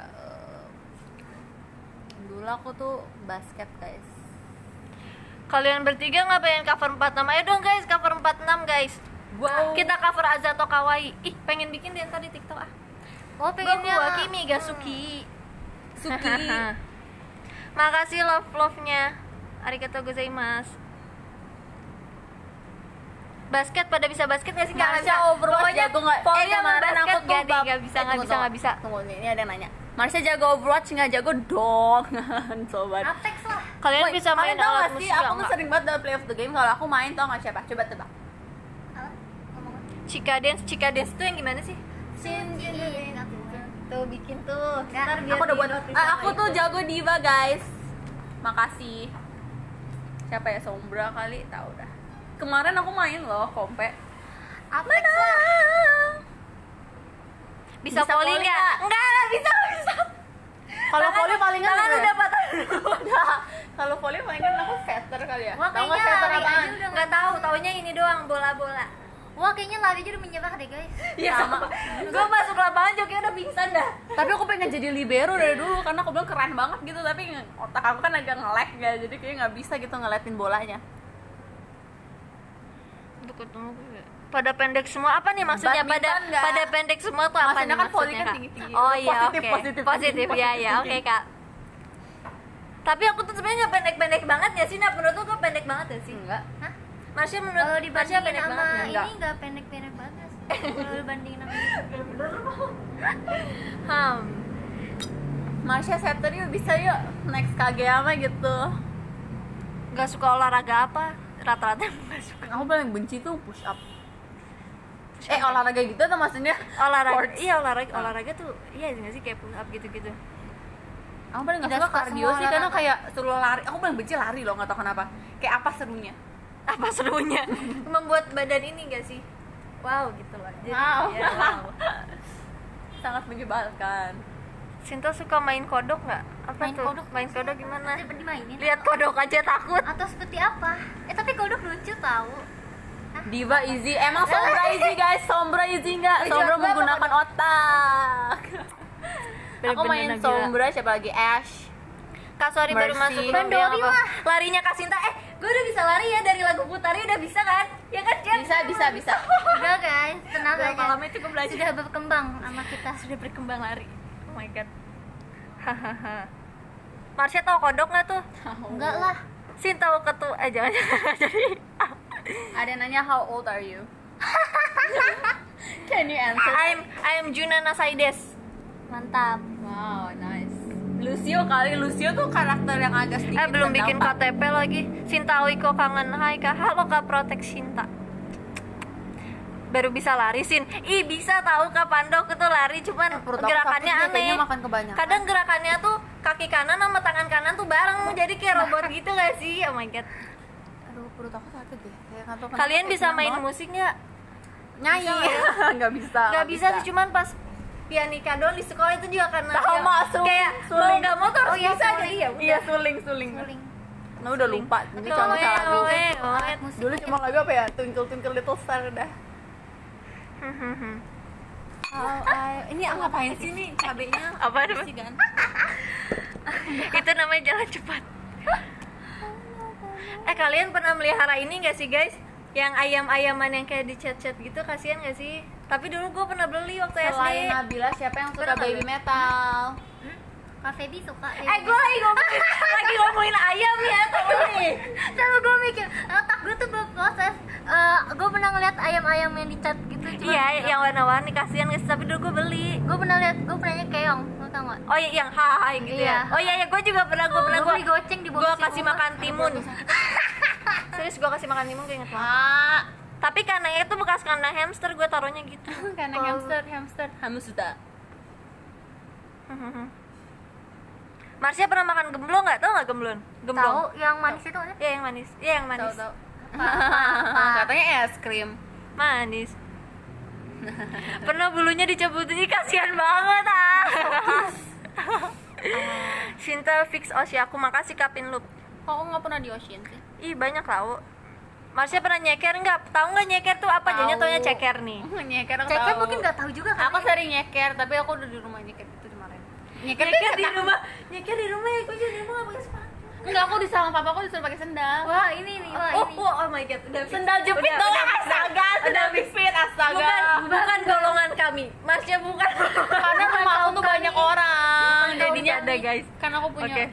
Dulu aku tuh basket guys. Kalian bertiga nggak pengen cover 46? Ayo dong guys, cover 46 guys. Wow. Kita cover Azato Kawaii. Ih, pengen bikin deh ntar di TikTok ah. Oh, pengennya Boku wa Kimi ga Suki. Suki. Makasih love-nya. Arigatou gozaimasu. Basket pada bisa basket nggak sih? Nggak Marsha bisa. Overwatch Pokoknya jago nggak? pokoknya Kemarin basket aku tuh nggak bisa. Tunggu nih, ini ada yang nanya. Marsha jago Overwatch nggak jago dong, sobat. Apex lah. Kalian Woi, bisa main kalian tau alat nggak sih? musik Aku nggak? tuh sering banget dalam play of the game. Kalau aku main tau nggak siapa? Coba tebak. Apa? Ngomong. Chika dance tuh yang gimana sih? Shinji. Tuh bikin tuh. Ntar biar Aku udah buat. di-notice Aku sama tuh itu. jago diva guys. Makasih. Siapa ya, Sombra kali? Tahu dah. Kemarin aku main loh kompe. Apex lah. Bisa volley volley nggak? nggak? Nggak bisa. Kalau Tangan- volley palingan tangan udah- udah patah. Kalau volley palingan aku setter kali ya. Wah, Tahu nggak kayaknya setter lari apaan? aja udah Nggak tahu, taunya ini doang bola-bola. Wah, kayaknya lari aja udah menjebak deh, guys. Iya sama. Gue masuk lapangan joknya udah pingsan dah. Tapi aku pengen jadi libero dari dulu karena aku bilang keren banget gitu, tapi otak aku kan agak nge-lag ya, jadi kayaknya nggak bisa gitu ngeliatin bolanya. Untuk ketemu gue. Pada pendek semua apa nih maksudnya? Badminton nggak? Pada pendek semua tuh apa Maksudnya nih kan volley maksudnya, kan Kak? tinggi-tinggi. Oh iya, Positif, oke. positif, Positif ya ya. positif. Oke, Kak. Tapi aku tuh sebenarnya nggak pendek-pendek banget ya sih. Nah, menurut tuh gue pendek banget ya sih. Enggak. Hah? Marsha menurut Kalau Marsha dibandingin pendek sama banget ya? ini Enggak. nggak pendek-pendek banget. Kalau dibandingin sama Marsha setter yuk, bisa yuk next Kageyama gitu. Gak suka olahraga apa? Rata-rata nggak suka Aku paling benci tuh push up. Olahraga gitu tuh maksudnya olahraga. sports. Iya olahraga tuh iya nggak sih kayak push up gitu-gitu. Aku paling nggak Tidak suka suka kardio semua sih karena olahraga. kayak suruh lari. Aku paling benci lari loh, nggak tahu kenapa. Kayak apa serunya? Apa serunya? Membuat badan ini gak sih? Wow gitu loh. Jadi, Wow. ya, wow. Sangat menyebalkan. Sinta suka main kodok nggak? Apa Main tuh? kodok? Main kodok gimana? Seperti dimainin. Lihat kodok aja takut. Atau seperti apa? Tapi kodok lucu tahu. Diva easy, emang Sombra easy guys, Sombra easy nggak? Sombra Gue menggunakan otak. Aku Bener-bener main Nabila. Sombra, siapa lagi? Ash. Kak sorry baru Mercy. masuk Bandori Dia apa? lah. Larinya Kak Sinta. Gue udah bisa lari ya dari lagu Putari udah bisa kan? Ya kan Jen? Bisa. Udah guys, tenang Berapa aja. lama itu gue belajar? Sudah berkembang sama kita. Sudah berkembang lari. Oh my god. Hahaha. Marsha tahu kodok nggak tuh? Enggak lah. Sin tahu ketu jangan jadi Ada yang nanya how old are you? Can you answer? I'm Junana Saides. Mantap. Wow, nice. Lucio tuh karakter yang agak sedikit Belum bikin terdampar. KTP lagi. Sinta Wiko kangen. Hai Kak. Halo Kak Protek Sinta. Baru bisa lari Sin. Ih bisa tahu Kak Pandok itu lari cuman Perut aku gerakannya sakit, aneh. kayaknya makan kebanyakan. Kadang gerakannya tuh kaki kanan sama tangan kanan tuh bareng jadi kayak robot gitu gak sih? Oh my god. Aduh, perut aku sakit deh. Kayak nggak tahu kenapa Kalian kayak bisa kenyang main banget. musik nggak? Nyanyi? Nggak bisa. Gak bisa sih, cuman pas pianika doang di sekolah itu juga karena Sama, yang kayak mau nggak mau tuh harus iya, bisa suling. jadi ya udah. Iya, suling. Suling. Nah, udah lupa. Ini cuma Oe, bisa lagu. oe, oe. Alat musik. Dulu cuma lagu apa ya? Twinkle Little Star udah. Ini ngapain sih nih cabenya? Apa namanya? sih kan? Itu namanya jalan cepat. Kalian pernah melihara ini gak sih guys? Yang ayam-ayaman yang kayak di chat-chat gitu, kasihan gak sih? Tapi dulu gue pernah beli waktu SD. Selain Nabila, siapa yang suka Pernah baby nggak? metal? Kak Feby suka. Gue lagi ngomongin ayam ya, tolong nih. Terus gue mikir, otak gue tuh berproses. Gue pernah ngeliat ayam-ayam yang di chat gitu. Cuma Iya, yang warna-warni kasihan guys, tapi dulu gue beli. gue pernah lihat, gue pernah keong, lo tau gak? Oh iya, yang hahaha gitu Iya. ya. Oh iya, gue juga pernah, gue beli goceng di gue bawah kasih rumah. makan timun. Serius gue kasih makan timun, gue inget banget. Ah, Tapi kandangnya itu bekas kandang hamster, gue taruhnya gitu. karena hamster. Marsha pernah makan gemblong nggak? Tahu nggak gemblong? Tahu yang manis itu kan? Iya yang manis. Iya yang manis. Tahu. Katanya es krim. Manis. Pernah bulunya dicabutin, ih, kasihan banget ah. Cinta fix Oshi aku, makasih Kapin Loop. Kok aku nggak pernah di Ocean sih? Ih banyak tau. Marsha pernah nyeker nggak? Tahu nggak nyeker tuh apa? Jadinya taunya ceker nih. Nyeker aku Ceker tahu. mungkin nggak tahu juga kan? Aku sering nyeker, tapi aku udah di rumah nyeker itu kemarin. Nyeker di rumah ya, gue juga di rumah nggak pakai sepatu. Enggak, aku di sama papa aku disuruh pakai sendal. Wah ini nih, wah ini. Oh my god, udah Sendal jepit Udah, doang, udah, astaga. Sendal jepit, astaga. bukan golongan kami. Marsha bukan. Karena rumah aku tuh banyak orang. Bukan Jadinya ada, guys. Kan aku punya. Oke.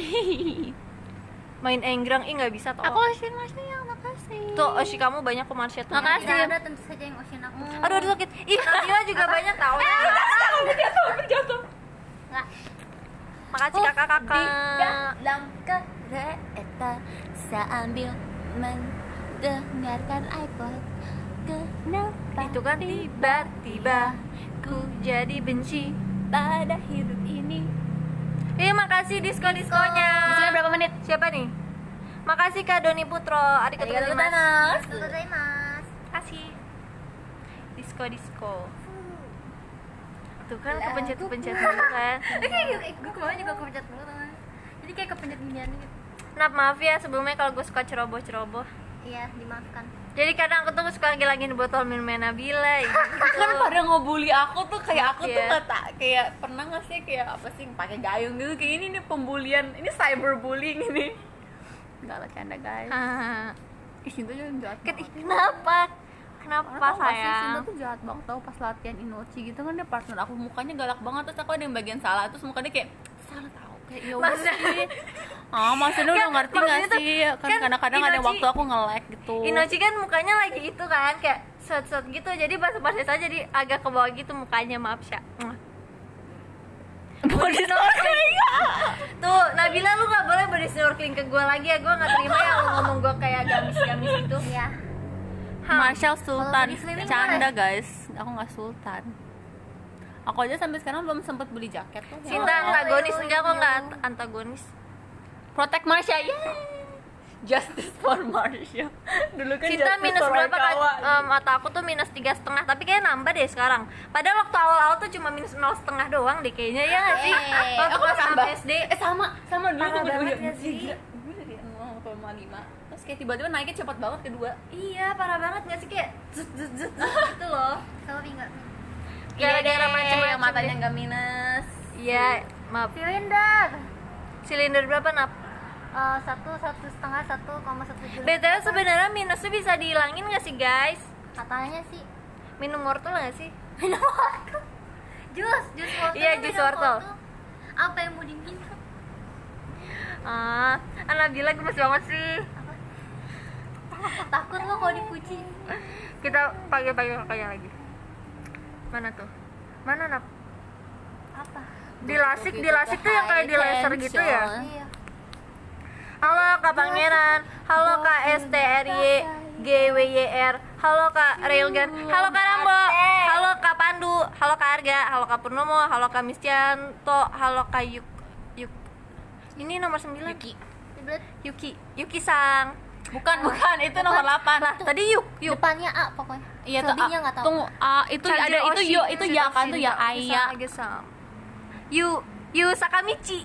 Main enggrang, ih nggak bisa tuh. Aku Ocean Marsha, makasih. Tuh Oshi kamu banyak kok Marsha tuh. Makasih. Tidak ada tentu saja yang Ocean aku. Aduh sakit. Ih Nabila juga banyak tau. Berjatuh. Nggak. Makasih kakak-kakak. Dalam kereta sambil mendengarkan iPod. Kenapa? Itu kan tiba-tiba ku jadi benci Pada hidup ini. makasih disko-diskonya. Diskonya berapa menit? Siapa nih? Makasih Kak Doni Putro. Arigatou gozaimasu. Gozaimasu. Kasih. Disko. Tuh kan kepencet-kepencet dulu kan. Gue kemarin juga kepencet mulu teman. Jadi kayak kepencet ginian gitu. Maaf ya sebelumnya kalau gue suka ceroboh-ceroboh. Iya, dimaafkan. Jadi kadang aku tuh suka lagi-lagi botol minum Nabila gitu. Kan pada ngebully aku tuh kayak aku tuh Iya. kata kayak pernah nggak sih kayak apa sih pakai gayung gitu kayak ini nih pembulian, ini cyberbullying ini. Enggak lah canda guys. Hahaha. Ih, Sinta jangan jahat. Kenapa? Kenapa Tau gak sih, sayang? Sinta tuh jahat banget tau pas latihan Inochi gitu kan dia partner aku mukanya galak banget terus aku ada yang bagian salah terus mukanya kayak salah tau kayak ya udah Maksudnya- sih. Maksudnya udah Kan, ngerti nggak maksudnya tuh, sih? Kan kan kadang-kadang ada Inochi- waktu aku nge-lag gitu. Inochi kan mukanya lagi itu kan kayak set gitu, jadi pas saya jadi agak ke bawah gitu mukanya, maaf Sya. Body snorkeling. Tuh Nabila lu nggak boleh body snorkeling ke gue lagi ya, gue nggak terima ya lu ngomong gue kayak gamis itu. Iya. Marshall Sultan, Kalau body slimming canda boleh. guys, aku nggak Sultan. Aku aja sampai sekarang belum sempet beli jaket tuh. Cinta antagonis enggak kok, nggak antagonis. Protect Marsha, Justice for Marsha. Dulu kan Cinta Justice minus for berapa kan? Oikawa. Mata aku tuh minus 3,5, tapi kayak nambah deh sekarang. Padahal waktu awal-awal tuh cuma minus 0,5 doang deh kayaknya, ya nggak sih? Waktu aku pas tambah SD. sama dulu Parah tuh banget bener-bener ya sih? gila. Dulu dari 0,5 terus kayak tiba-tiba naiknya cepat banget kedua. Iya parah banget nggak sih, kayak zut gitu loh. Sorry enggak. Gara-gara Iya, macam-macam yang matanya deh. nggak minus. Iya, maaf. Silinder. Silinder berapa nap? 1,5, 1,1 BTW sebenarnya minus tuh bisa dihilangin nggak sih guys? Katanya sih. Minum wortel nggak sih? Minum wortel. Jus wortel. Iya, jus wortel. Apa yang mau diminum? Nabila gemes banget sih. Takut lo kalau dipuji. Kita pakai kakaknya lagi. Mana tuh? Mana nap? Apa? Dilasik tuh yang kayak di laser gitu ya. Iya. Halo Kak Pangeran, halo Kak STRY GWYR, halo Kak Railgun, halo Kak Rambo, halo Kak Pandu, halo Kak Arga, halo Kak Purnomo, halo Kak Miscianto, halo Kak Yuk. Ini nomor 9. Diblet. Yuki Sang. Bukan, itu nomor 8. Lah, tadi yuk. Depannya A pokoknya. Iya tuh. Selebihnya nggak tahu. Tunggu, itu ada itu ya kan tuh ya Aya. Yu Sakamichi.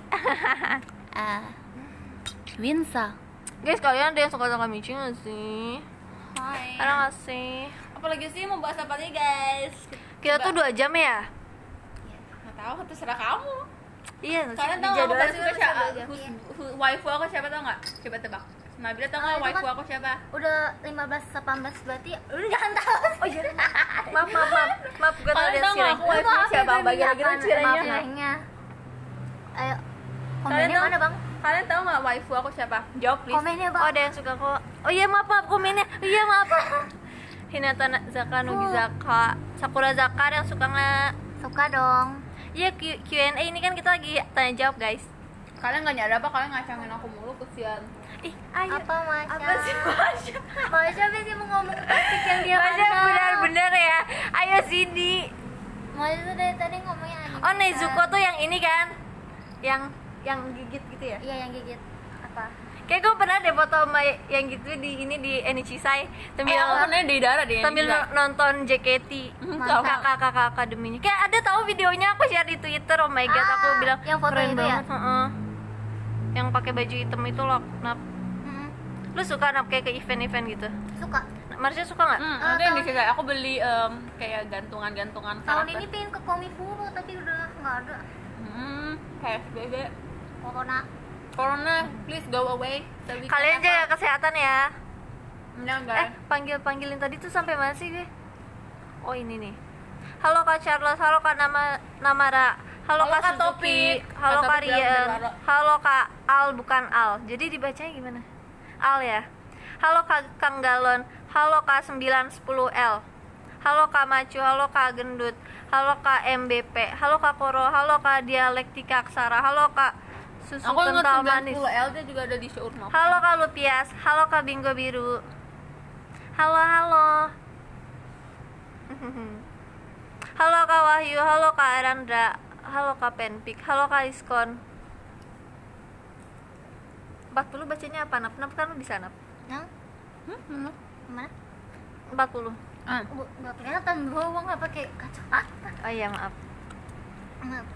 Winsa. Guys, kalian ada yang suka Sakamichi nggak sih? Hai. Ada nggak sih? Apalagi sih mau bahas apa nih, guys? Kita tuh 2 jam ya? Nggak tahu, terserah kamu. Iya, Kalian tahu aku paling suka siapa? Waifu aku siapa tau nggak? Coba tebak. Nabila tau nggak itu waifu kan aku siapa? Udah 15-18 berarti udah jangan tahu. Oh iya. Maaf, gue tahu Kalian dia tahu nggak aku waifu siapa? Bagi-bagi cirenya. Cirenya. Ayo. Kalian Komennya tahu mana, Bang? Kalian tahu nggak waifu aku siapa? Jawab please. Komennya, Bang. Oh, ada yang suka kok. Oh iya, maaf komennya. Iya, maaf. Hinata Zaka Nogizaka, Sakura Zaka, ada yang suka nggak? Suka dong. Iya, Q&A ini kan kita lagi tanya jawab, guys. Kalian nggak nyadar apa? Kalian ngacangin aku mulu, kesian. Ih, ayo. Apa, Masya? Apa sih, Masya? Masya sih mau ngomong topik yang dia Masya kandang. benar-benar ya. Ayo sini. Masya tuh dari tadi ngomongnya anime. Oh, Nezuko tuh yang ini kan? Yang gigit gitu ya? Iya, yang gigit. Apa? Kayak gue pernah deh foto sama yang gitu di Enichisai sambil Aku pernah di daerah deh. sambil nonton JKT Mantap. kakak akademinya. Kayak ada tahu videonya, aku share di Twitter. Oh my god, aku bilang yang foto keren itu ya? banget. Heeh. Yang pakai baju hitam itu loh. Nap. Mm-mm. Lu suka nap kayak ke event-event gitu? Suka. Marsha suka nggak? Ada yang di aku beli kayak gantungan-gantungan Tahun karakter. ini pengen ke Komifuro tapi udah nggak ada. PSBB. Corona. Please go away. So we can Kalian have jaga kesehatan ya. Enggak. Panggilin tadi tuh sampai mana sih gue? Oh ini nih. Halo Kak Charles, halo Kak Namara, halo Kak Kak Suzuki, Topik. halo Kak Kak Topik bilang Rian, Barbaro. halo Kak Al bukan Al. Jadi dibacanya gimana? Al ya. Halo Kak Kang Galon, halo Kak 910L. Halo Kak Macu, halo Kak Gendut, halo Kak MBP, halo Kak Koro, halo Kak Dialektika Aksara, halo Kak Susu Aku ingat Kental Manis. 90L dia juga ada di show rumah. Halo Kak Lupias, halo Kak Bingo Biru. Halo. Halo Kak Wahyu, halo Kak Arandra, halo Kak Penpik, halo Kak Iskon. 40 bacanya apa? Nap kan lu bisa nap. Yang mana? 40. Nggak kelihatan doang nggak pakai kacamata. Oh iya, maaf. Maaf.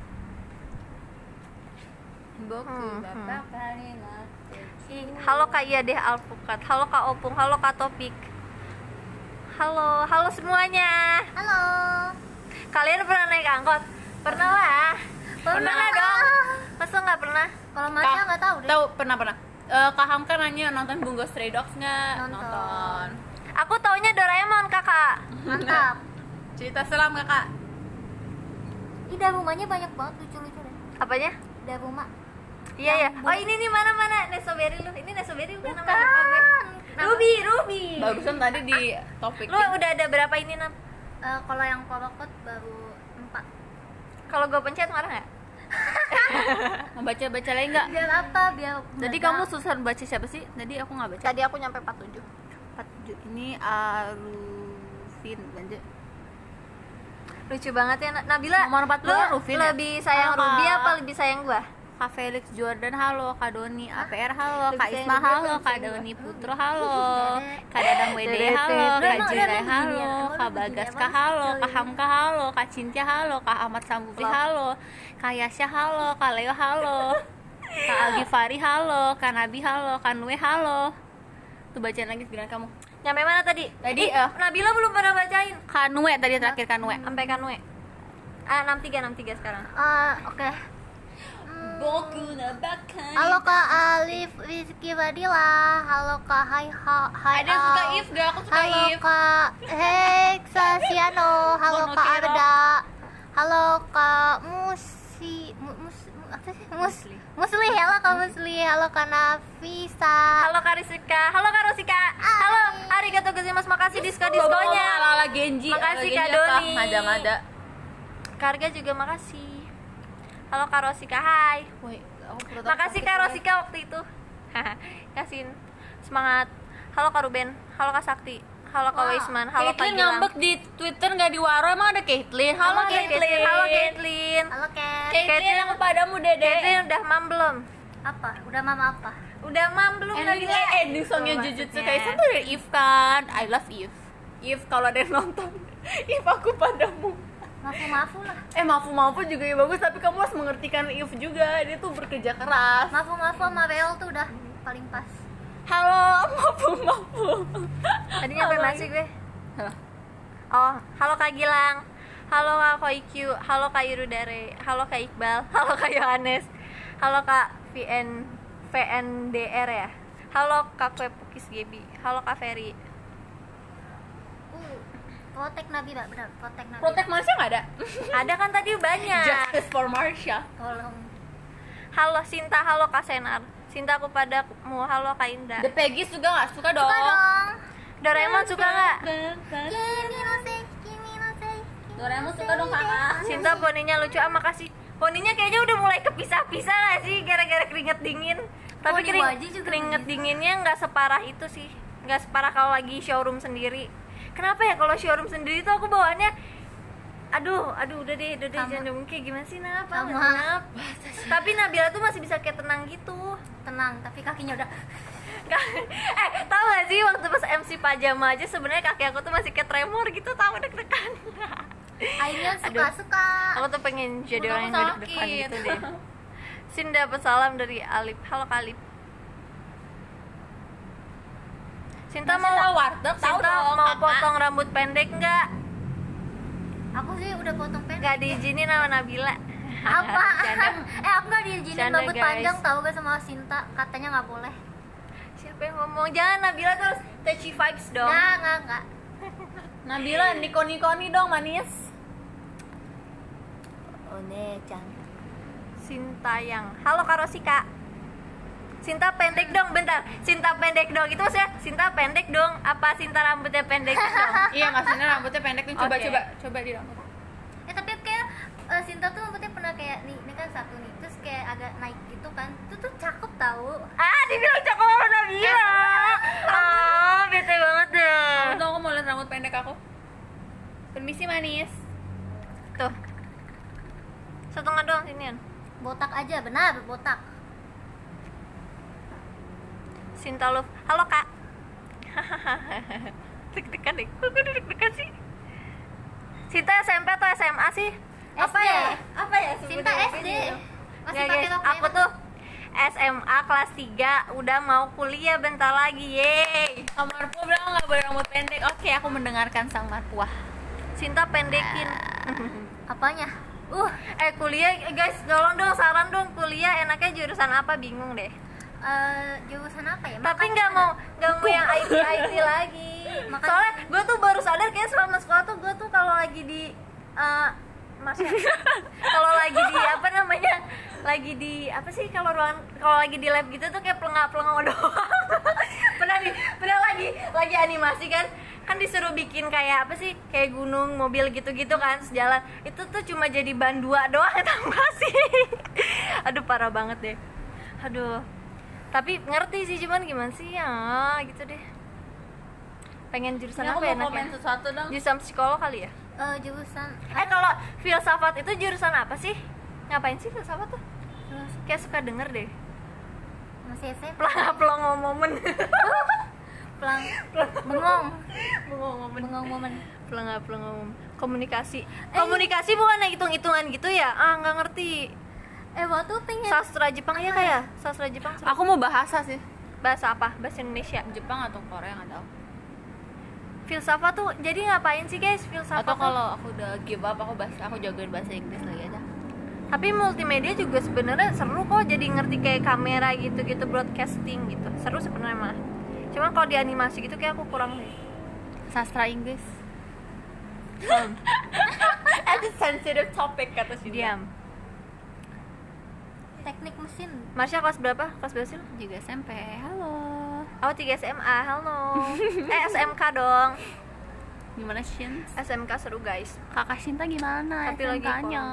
Boku bapak Karina. Halo Kak Iya deh Alpukat, halo Kak Opung, halo Kak Topik. Halo semuanya. Halo. Kalian pernah naik angkot? Pernah lah. Pernah dong. Masa nggak pernah? Kalau Masya nggak tahu deh. Tahu pernah. Kak Hamka nanya nonton Bungo Stray Dogs nggak? Nonton. Aku taunya Doraemon, Kakak. Mantap. Cerita selam Kakak. Ih, rumahnya banyak banget lucu-lucu deh. Apanya? Rumah. Iya ya. Yang Oh ini nih mana Nesoberi lu. Ini Nesoberi bukan nama Bukan. apa gue? Ruby. Barusan tadi di topik. Lu udah ada berapa ini Nam? Kalau yang kolokot baru 4. Kalau gue pencet marah nggak? Mau baca lagi nggak? Biar apa? Biar Tadi kamu susah baca siapa sih? Tadi aku nggak baca. Tadi aku nyampe 47. 47 ini Arufin lanjut. Lucu banget ya Nabila. Nomor 40 lu Rufin ya? lebih sayang Halo, Ruby Kak. apa lebih sayang gua? Kak Felix Jordan halo, Kak Doni APR halo, Lebih Kak sayang Isma Ruby halo, apa Kak sayang Doni Putro halo, Kak Dadang WD Dede, halo, Dede. Kak Emang Jirai begini, halo, emang Kak begini, Bagaska emang halo, gitu, Kak ya. Hamka halo, Kak Cintia halo, Kak Ahmad Sambufi Love. halo, Kak Yasya halo, Kak Leo halo, Kak Algi Fari halo, Kak Nabi halo, Kak Nue halo. Tuh bacain lagi segera kamu. Nyampe mana tadi? Tadi, Nabila belum pernah bacain. Kak Nue tadi terakhir Kak Nue. Sampai Kanwe. 63 sekarang. Oke. Boku na bakan. Halo Kak Alif Rizky Fadila. Halo Kak Hai. Ada yang suka If gak? Aku suka Halo If. Kak Heksasiano. Halo Kak Monokero. Arda. Halo Kak Musli. Halo Kak Musli. Halo Kak Nafisa. Halo Kak Risika. Halo Kak Rosika. Halo arigato gozaimasu. Makasih disko-diskonya. Ala Genji. Makasih, Ala Kak Genji apa? Doni. Ngada-ngada. Karga juga makasih. Halo Kak Rosika. Hai. Woi, aku perut aku Makasih sakit, Kak woy. Rosika waktu itu. Kasihin semangat. Halo Kak Ruben. Halo Kak Sakti. Halo Kak Wah, Wisman. Halo Kak Caitlyn Gilang. ngambek di Twitter nggak di Waro, emang ada Caitlyn? Halo Halo Caitlyn. Halo Caitlyn. Halo Kat. Caitlyn yang padamu dede. Caitlyn udah mam belum? Apa? Udah mama apa? Udah mam belum ending songnya Tuh, Jujutsu maksudnya. Kaisen tuh dari Eve kan. I love Eve. Eve kalau ada yang nonton, Eve aku padamu. Mafu lah. Mafu juga ya bagus, tapi kamu harus mengertikan Eve juga. Dia tuh bekerja keras. Mafu sama Bel tuh udah paling pas. Halo, Mafu. Tadi nyampe masih gue. Oh, halo Kak Gilang. Halo Kak Koikyu, halo Kak Yurudare, halo Kak Iqbal, halo Kak Yohanes, halo Kak VNDR ya. Halo Kak Kue Pukis Gebi, halo Kak Ferry. Protek Nabila, benar, protek Nabila. Protek Marsha nggak ada? Ada kan tadi banyak. Justice for Marsha. Tolong. Halo Sinta, halo Kak Senar. Cinta aku padamu, halo Kak Indah. The Peggy juga nggak suka dong. Suka dong. Doraemon suka nggak? Kimi no sei, kimi no sei. Doraemon suka dong kakak. Cinta poninya lucu, makasih. Poninya kayaknya udah mulai kepisah-pisah gak sih gara-gara keringet dingin. Tapi Poni Waji juga keringet begitu. dinginnya nggak separah itu sih, nggak separah kalau lagi showroom sendiri. Kenapa ya kalau showroom sendiri tuh aku bawaannya aduh udah deh Sama. jangan kayak gimana sih Sama. Tapi Nabila tuh masih bisa kayak tenang gitu. Tenang, tapi kakinya udah Tahu gak sih waktu pas MC pajama aja sebenarnya kaki aku tuh masih kayak tremor gitu, tahu deg-degan. Akhirnya Aduh. suka. Aku tuh pengen jadi Udah orang yang gak sakit. deg-degan gitu deh. Sin dapat salam dari Alip. Halo Kak Alip. Sinta Masih mau tahu warteg? Tahu Sinta dong, mau Kakak. potong rambut pendek nggak? Aku sih udah potong pendek. Nggak diizinin sama Nabila. Apa? Bercanda. Aku nggak diizinin Bercanda, rambut guys. panjang tahu gak sama Sinta, katanya nggak boleh. Siapa yang ngomong? Jangan Nabila terus touchy vibes dong. Nggak. Nabila, Niko-Nikoni dong manis. One-chan. Sintayang. Halo Kak Rosika. Sinta pendek dong, bentar. Sinta pendek dong. Itu maksudnya Sinta pendek dong. Apa Sinta rambutnya pendek dong? Iya, maksudnya rambutnya pendek nih. Coba Oke. coba di rambut. Tapi kayak Sinta tuh rambutnya pernah kayak nih, ini kan satu nih, terus kayak agak naik gitu kan. Itu tuh cakep tahu. Dibilang cakep sama Nabila. Bete banget deh. Kamu tau aku mau lihat rambut pendek aku. Permisi manis. Tuh. Setengah doang sinian. Botak aja, benar, botak. Sinta Love. Halo Kak. Deg-degan deh. Kok gue deg-degan sih? Sinta SMP atau SMA sih? Apa SD. ya? Apa ya Sinta sebutannya? SD. Masih Nggak, pakai guys, rok aku merah. tuh SMA kelas 3 udah mau kuliah bentar lagi. Yeay. Sama Marpua bilang nggak boleh rambut pendek. Oke, aku mendengarkan sang Marpua. Sinta pendekin. Apanya? Kuliah guys, tolong dong saran dong, kuliah enaknya jurusan apa? Bingung deh. Jurusan apa ya? Tapi Makanya nggak mau yang IT lagi. Makanya- Soalnya gue tuh baru sadar kayak selama sekolah tuh gue tuh kalau lagi di kalau lagi di apa namanya, lagi di apa sih kalau ruangan, kalau lagi di lab gitu tuh kayak pelengak-pelengok doang. pernah lagi animasi kan disuruh bikin kayak apa sih, kayak gunung, mobil gitu-gitu kan sejalan, itu tuh cuma jadi ban 2 doang, tau gak sih? Aduh parah banget deh. Aduh, tapi ngerti sih, cuman gimana sih ya gitu deh. Pengen jurusan Ini aku apa ya mau komen enaknya? sesuatu dong. Jurusan psikolog kali ya? jurusan Kalau filsafat itu jurusan apa sih? Ngapain sih filsafat tuh? Kayak suka denger deh. masih SMP. Pelongo momen. Bengong Bengong momen. momen. Komunikasi. Komunikasi bukan yang hitung-hitungan gitu ya? Nggak ngerti. Waktu pengen Sastra Jepang ya kayak? Sastra Jepang. Aku mau bahasa sih. Bahasa apa? Bahasa Indonesia. Jepang atau Korea nggak tahu. Filsafat tuh jadi ngapain sih guys filsafat? Atau tuh? kalau aku udah give up, aku jagoin bahasa Inggris lagi aja. Tapi multimedia juga sebenarnya seru kok, jadi ngerti kayak kamera gitu-gitu, broadcasting gitu. Seru sebenarnya malah. Cuman kalau di animasi gitu kayak aku kurang deh. Sastra Inggris. It's a sensitive topic kata si Diam. teknik mesin. Marsha kelas berapa? Kelas berapa sih? Juga SMP. Halo. Aku 3 SMA, halo. SMK dong. Gimana Shin? SMK seru guys. Kakak Shinta gimana? Tapi lagi SMK-nya?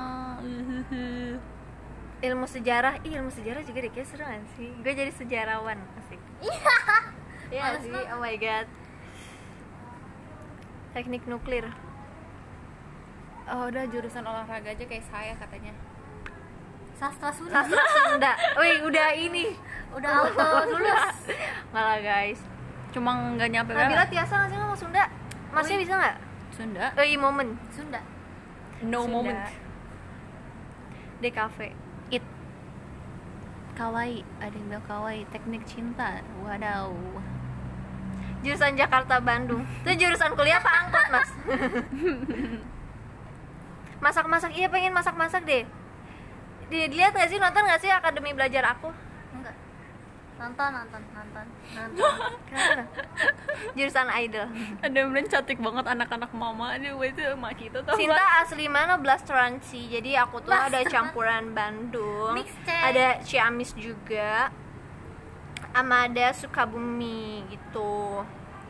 Ilmu sejarah, ilmu sejarah juga deh kayak seru kan sih. Gue jadi sejarawan, asik. Iya Males sih, banget. oh my god. Teknik nuklir. Oh, udah jurusan olahraga aja kayak saya katanya. Sastra Sunda. Sastra Sunda. Wih, udah ini. Udah auto lulus. Nggak lah guys, cuma nggak nyampe Nabila berapa. Tiasa nggak sih ngomong Sunda? Masih bisa nggak? Sunda, Momen. Sunda. no Sunda. moment. DKV. It kawaii, ada yang bilang kawaii, teknik cinta. Wadaw. Jurusan Jakarta Bandung. Itu jurusan kuliah apa angkot, Mas? Masak-masak, iya pengen masak-masak deh. Dilihat nggak sih, nonton nggak sih Akademi Belajar Aku? Enggak. Nonton. Kenapa? Jurusan idol. Ada yang bilang cantik banget anak-anak mama. Dia itu emak kita tau Sinta nggak? asli mana? Blasteransi. Jadi aku tuh ada Blasteran. campuran Bandung. Mix, Cek. Ada Ciamis juga. Sama ada Sukabumi gitu.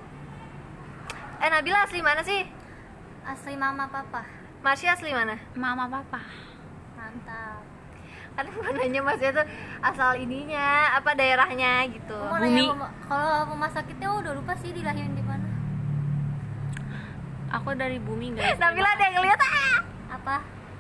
Nabila asli mana sih? Asli mama papa. Marsha asli mana? Mama papa. Mantap. Kan mau nanya Mas itu asal ininya, apa daerahnya gitu. Mau Bumi. nanya kalau rumah sakitnya udah lupa sih dilahirin di mana. Aku dari bumi guys. Nabila ada yang ngeliat Apa?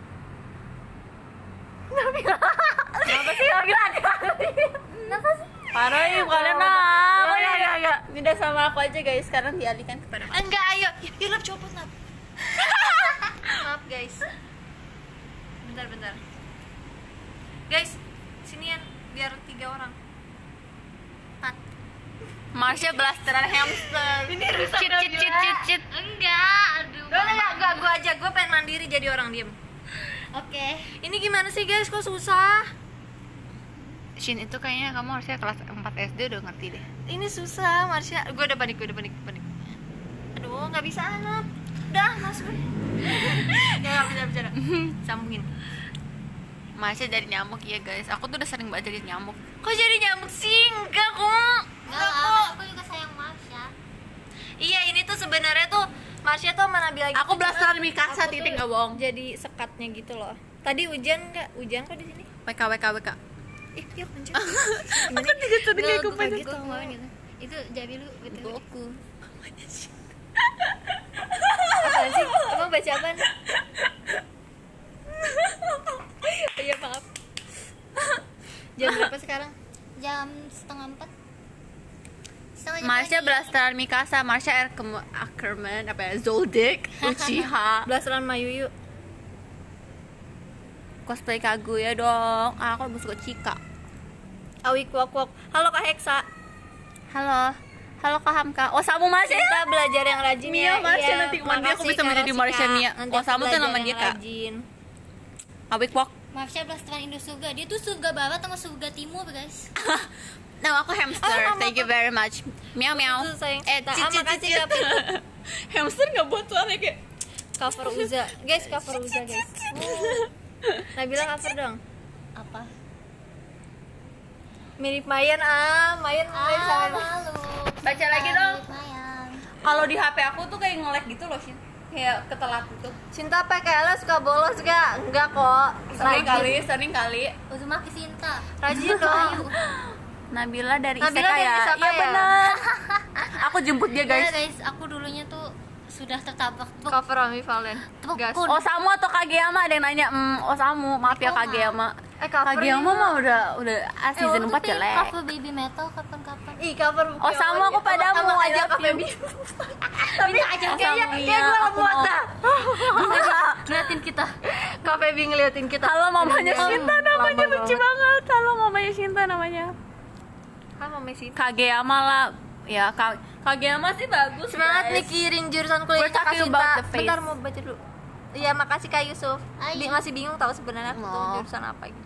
Kenapa sih Nabila ada? Kenapa sih? Parah ya kalian Enggak. Udah sama aku aja guys. Sekarang dialihkan kepada aku. Enggak, ayo. Yuk, Nab, copot, Nab. Maaf, guys. Bentar. Guys, sinian biar 3 orang. 4. Marsha blasteran hamster. Ini rusak Cit. Enggak, aduh. Enggak, gua aja. Gua pengen mandiri jadi orang diem. Oke. Ini gimana sih, guys? Kok susah? Shin itu kayaknya kamu harusnya kelas 4 SD udah ngerti deh. Ini susah, Marsha. Gua udah panik. Aduh, nggak bisa, Nab. Udah, masuk. Nggak bisa bicara. Sambungin. Marsha dari nyamuk ya guys. Aku tuh udah sering banget jadi nyamuk. Kok jadi nyamuk sih? Enggak kok. Enggak, aku juga sayang Marsha. Iya, ini tuh sebenarnya tuh Marsha tuh mana bilang Aku blasteran Mikasa aku titik tuh nggak bohong. Jadi sekatnya gitu loh. Tadi hujan nggak? Hujan kok di sini? WK. Ih, yuk pencet. Aku juga sering Nggak, ikut gua banyak. kaget kemarin gitu. Itu Jabi lu betul. Goku. Apaan sih? Emang baca apaan? Iya, maaf. Jam berapa sekarang? Jam 3:30. Marsha blasteran Mikasa, Marsha Ackerman, apa ya, Zoldyck, Uchiha. Blasteran Mayuyu. Cosplay Kaguya dong. Aku lebih suka Chika. Awi Kwok. Halo Kak Heksa. Halo Kak Hamka. Osamu Marsha. Kita belajar yang rajin Mia, ya. Marsha, Iya, nanti mandi aku makasih, bisa Kak menjadi Rosika. Marsha Mia. Nanti aku Osamu tuh belajar nama dia, yang Kak. rajin. Awik Wok. Marsha blasteran Indo Surga. Dia tuh surga barat sama surga timur, guys. Nama aku hamster. nama Thank you very much. Miau miau. Itu sayang Eh, Sita. cicit Makasih, cicit. Kak. Hamster nggak buat suara kayak. Cover Uza. Guys, cover Uza, guys. Nabila cover dong. Apa? Mirip Mayan Mayan sama Malu. Baca lagi dong. Lumayan. Kalau di HP aku tuh kayak nge-lag gitu loh, Shin. Kayak ketelat gitu. Cinta PKL suka bolos gak? Enggak kok. Sering kali. Uzumaki Sinta. Rajin dong. Nabila dari Nabila Iseka dari ya. Iseka Iya ya? benar. Aku jemput dia, Guys. guys. Guys, aku dulunya tuh sudah tertabrak Cover Ami Valen. Gas. Tekun. Osamu atau Kageyama, ada yang nanya. Osamu, maaf ya Koma. Kageyama. Cover Kageyama nih. mah udah season 4 waktu itu jelek. cover Baby Metal kapan-kapan. Ih, cover buku Osamu yang aku awalnya. padamu, Sama kayak ajak Cafe you. Bi. Tapi aja Kayaknya Osamu, kayak iya, gue aku lemot mau. dah. ngeliatin kita. Cafe Bi ngeliatin kita. Halo mamanya Shinta, namanya Lama lucu banget. Halo mamanya Shinta namanya. Halo Messi. Kageyama lah. Ya, Kageyama sih bagus. Semangat guys. mikirin jurusan kuliah We're talking Cinta. about the face. Bentar mau baca dulu. Iya, makasih Kak Yusuf. Ayo. Masih bingung tahu sebenarnya aku tuh Oh. jurusan apa gitu.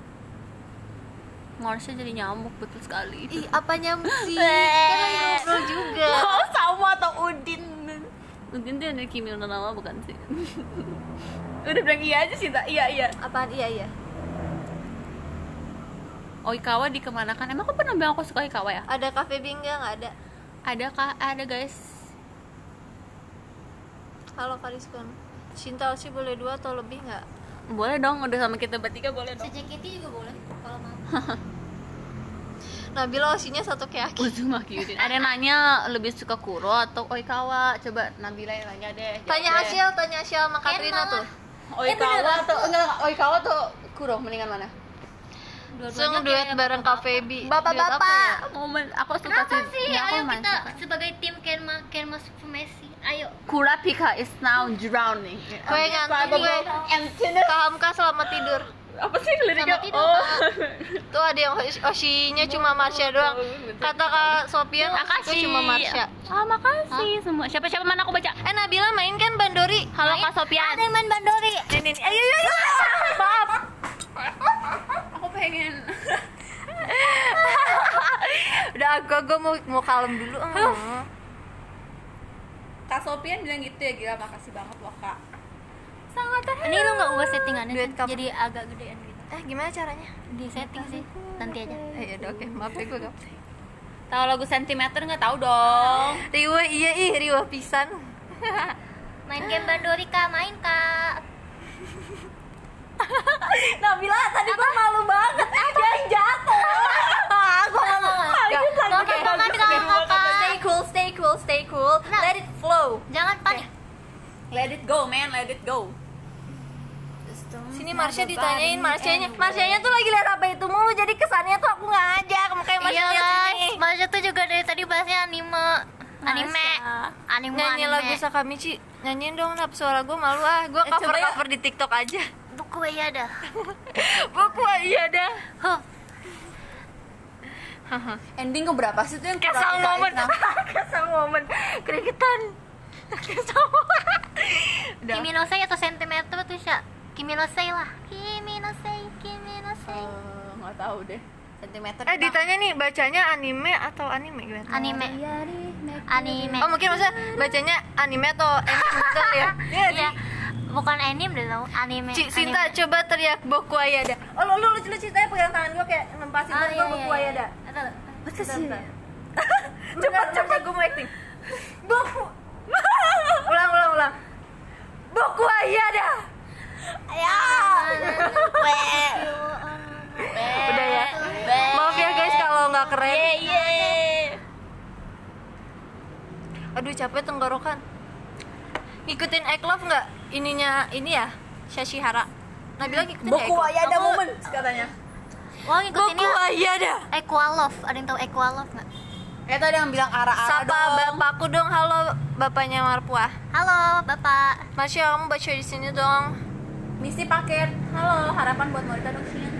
Marsha jadi nyamuk, betul sekali. Ih, apa nyamuk sih? Kan lagi ngobrol juga. Oh, sama atau Udin? Udin tuh yang dari Kimi no Na wa bukan sih? Udah bilang iya aja sih, tak? Iya. Apaan? Iya. Oikawa dikemanakan? Emang aku pernah bilang aku suka Oikawa ya? Ada Cafe Bi enggak? Enggak ada. Ada kah? Ada guys. Halo Kariskon. Cinta sih boleh 2 atau lebih enggak? Boleh dong, udah sama kita bertiga boleh dong. CJKT juga boleh kalau mau. Nabila osinya satu kayak aku. Uzumaki Udin. Ada yang nanya lebih suka Kuro atau Oikawa? Coba Nabila yang nanya deh. Tanya jawab deh. Asyel sama Katrina malah. tuh. Oikawa atau enggak, Oikawa atau Kuro mendingan mana? Langsung duet bareng Kak Feby. Bapak-bapak, momen aku suka Kenapa sih? Ya, aku Ayo lumayan kita suka. sebagai tim Kenma Messi. Ayo. Kurapika is now drowning. Gue ngantuk gue. Paham Kak, selamat tidur. Apa sih liriknya? Selamat tidur, Oh. Tuh ada yang Oshinya cuma Marsha doang. Kata Kak Sofian, aku cuma Marsha. Ah, makasih semua. Siapa mana aku baca? Nabila main kan Bandori? Halo Kak Sofian. Ada yang main bandori. Ini ayo. Maaf. Aku pengen. Udah gue mau kalem dulu. Kak Sofian bilang gitu ya, gila makasih banget loh Kak. Sangat ini lu nggak ubah settingannya Duet cover. jadi agak gedean gitu. Gimana caranya? Di setting sih. Nanti aja. Ya udah oke, maaf ya gue gak. Tahu lagu sentimeter nggak tahu dong. Riwa iya riwa pisan. Main game bandori Kak, main Kak. Nabila tadi gue malu banget. Yang jatuh. Gue gak mau. Oke, Stay cool. Let it flow. Jangan panik. Let it go man, let it go. Sini Marsha ditanyain, Marshanya tuh lagi lihat apa itu mulu, jadi kesannya tuh aku nggak ngajak, makanya Marsha Iya lihat guys, sini. Marsha tuh juga dari tadi bahasnya anime. Nyanyi lagu Sakamichi, nyanyiin dong Nap, suara gue malu gue coba ya. cover di TikTok aja. Buku ya dah. Buku iya dah. Ending ke berapa sih tuh yang Kesal momen, keringetan. Kesal momen. Udah. Kimi no Sei atau sentimeter tuh Sya? Kimi no Sei lah. Kimi no Sei. Nggak tahu deh. Sentimeter. Ditanya nih, bacanya anime atau anime gimana? Anime. Oh mungkin maksudnya bacanya anime atau anime gitu ya? Iya. Bukan anime deh tau, anime. Sinta coba teriak Boku Ayada. Oh lu ceritanya pegang tangan gue kayak nempasin Oh, gue iya, Boku iya. Ayada. Bentar. Cepet gue mau acting. Boku. Ulang. Boku Ayada. Ya. Udah ya. Maaf ya guys kalau nggak keren. Aduh capek tenggorokan. Ngikutin Egg Love nggak? Ininya ini ya Shashihara. Nabila ngikutin Boku Ayada Aku- momen katanya. Wah ngikutin Boku Ayada. Equalove. Ada yang tahu Equalove nggak? Kayak tadi yang bilang ara-ara Sapa dong. bapakku dong, halo bapaknya Marpua. Halo Bapak. Masya kamu baca di sini dong. Misi paket. Halo, harapan buat Morita dong sini.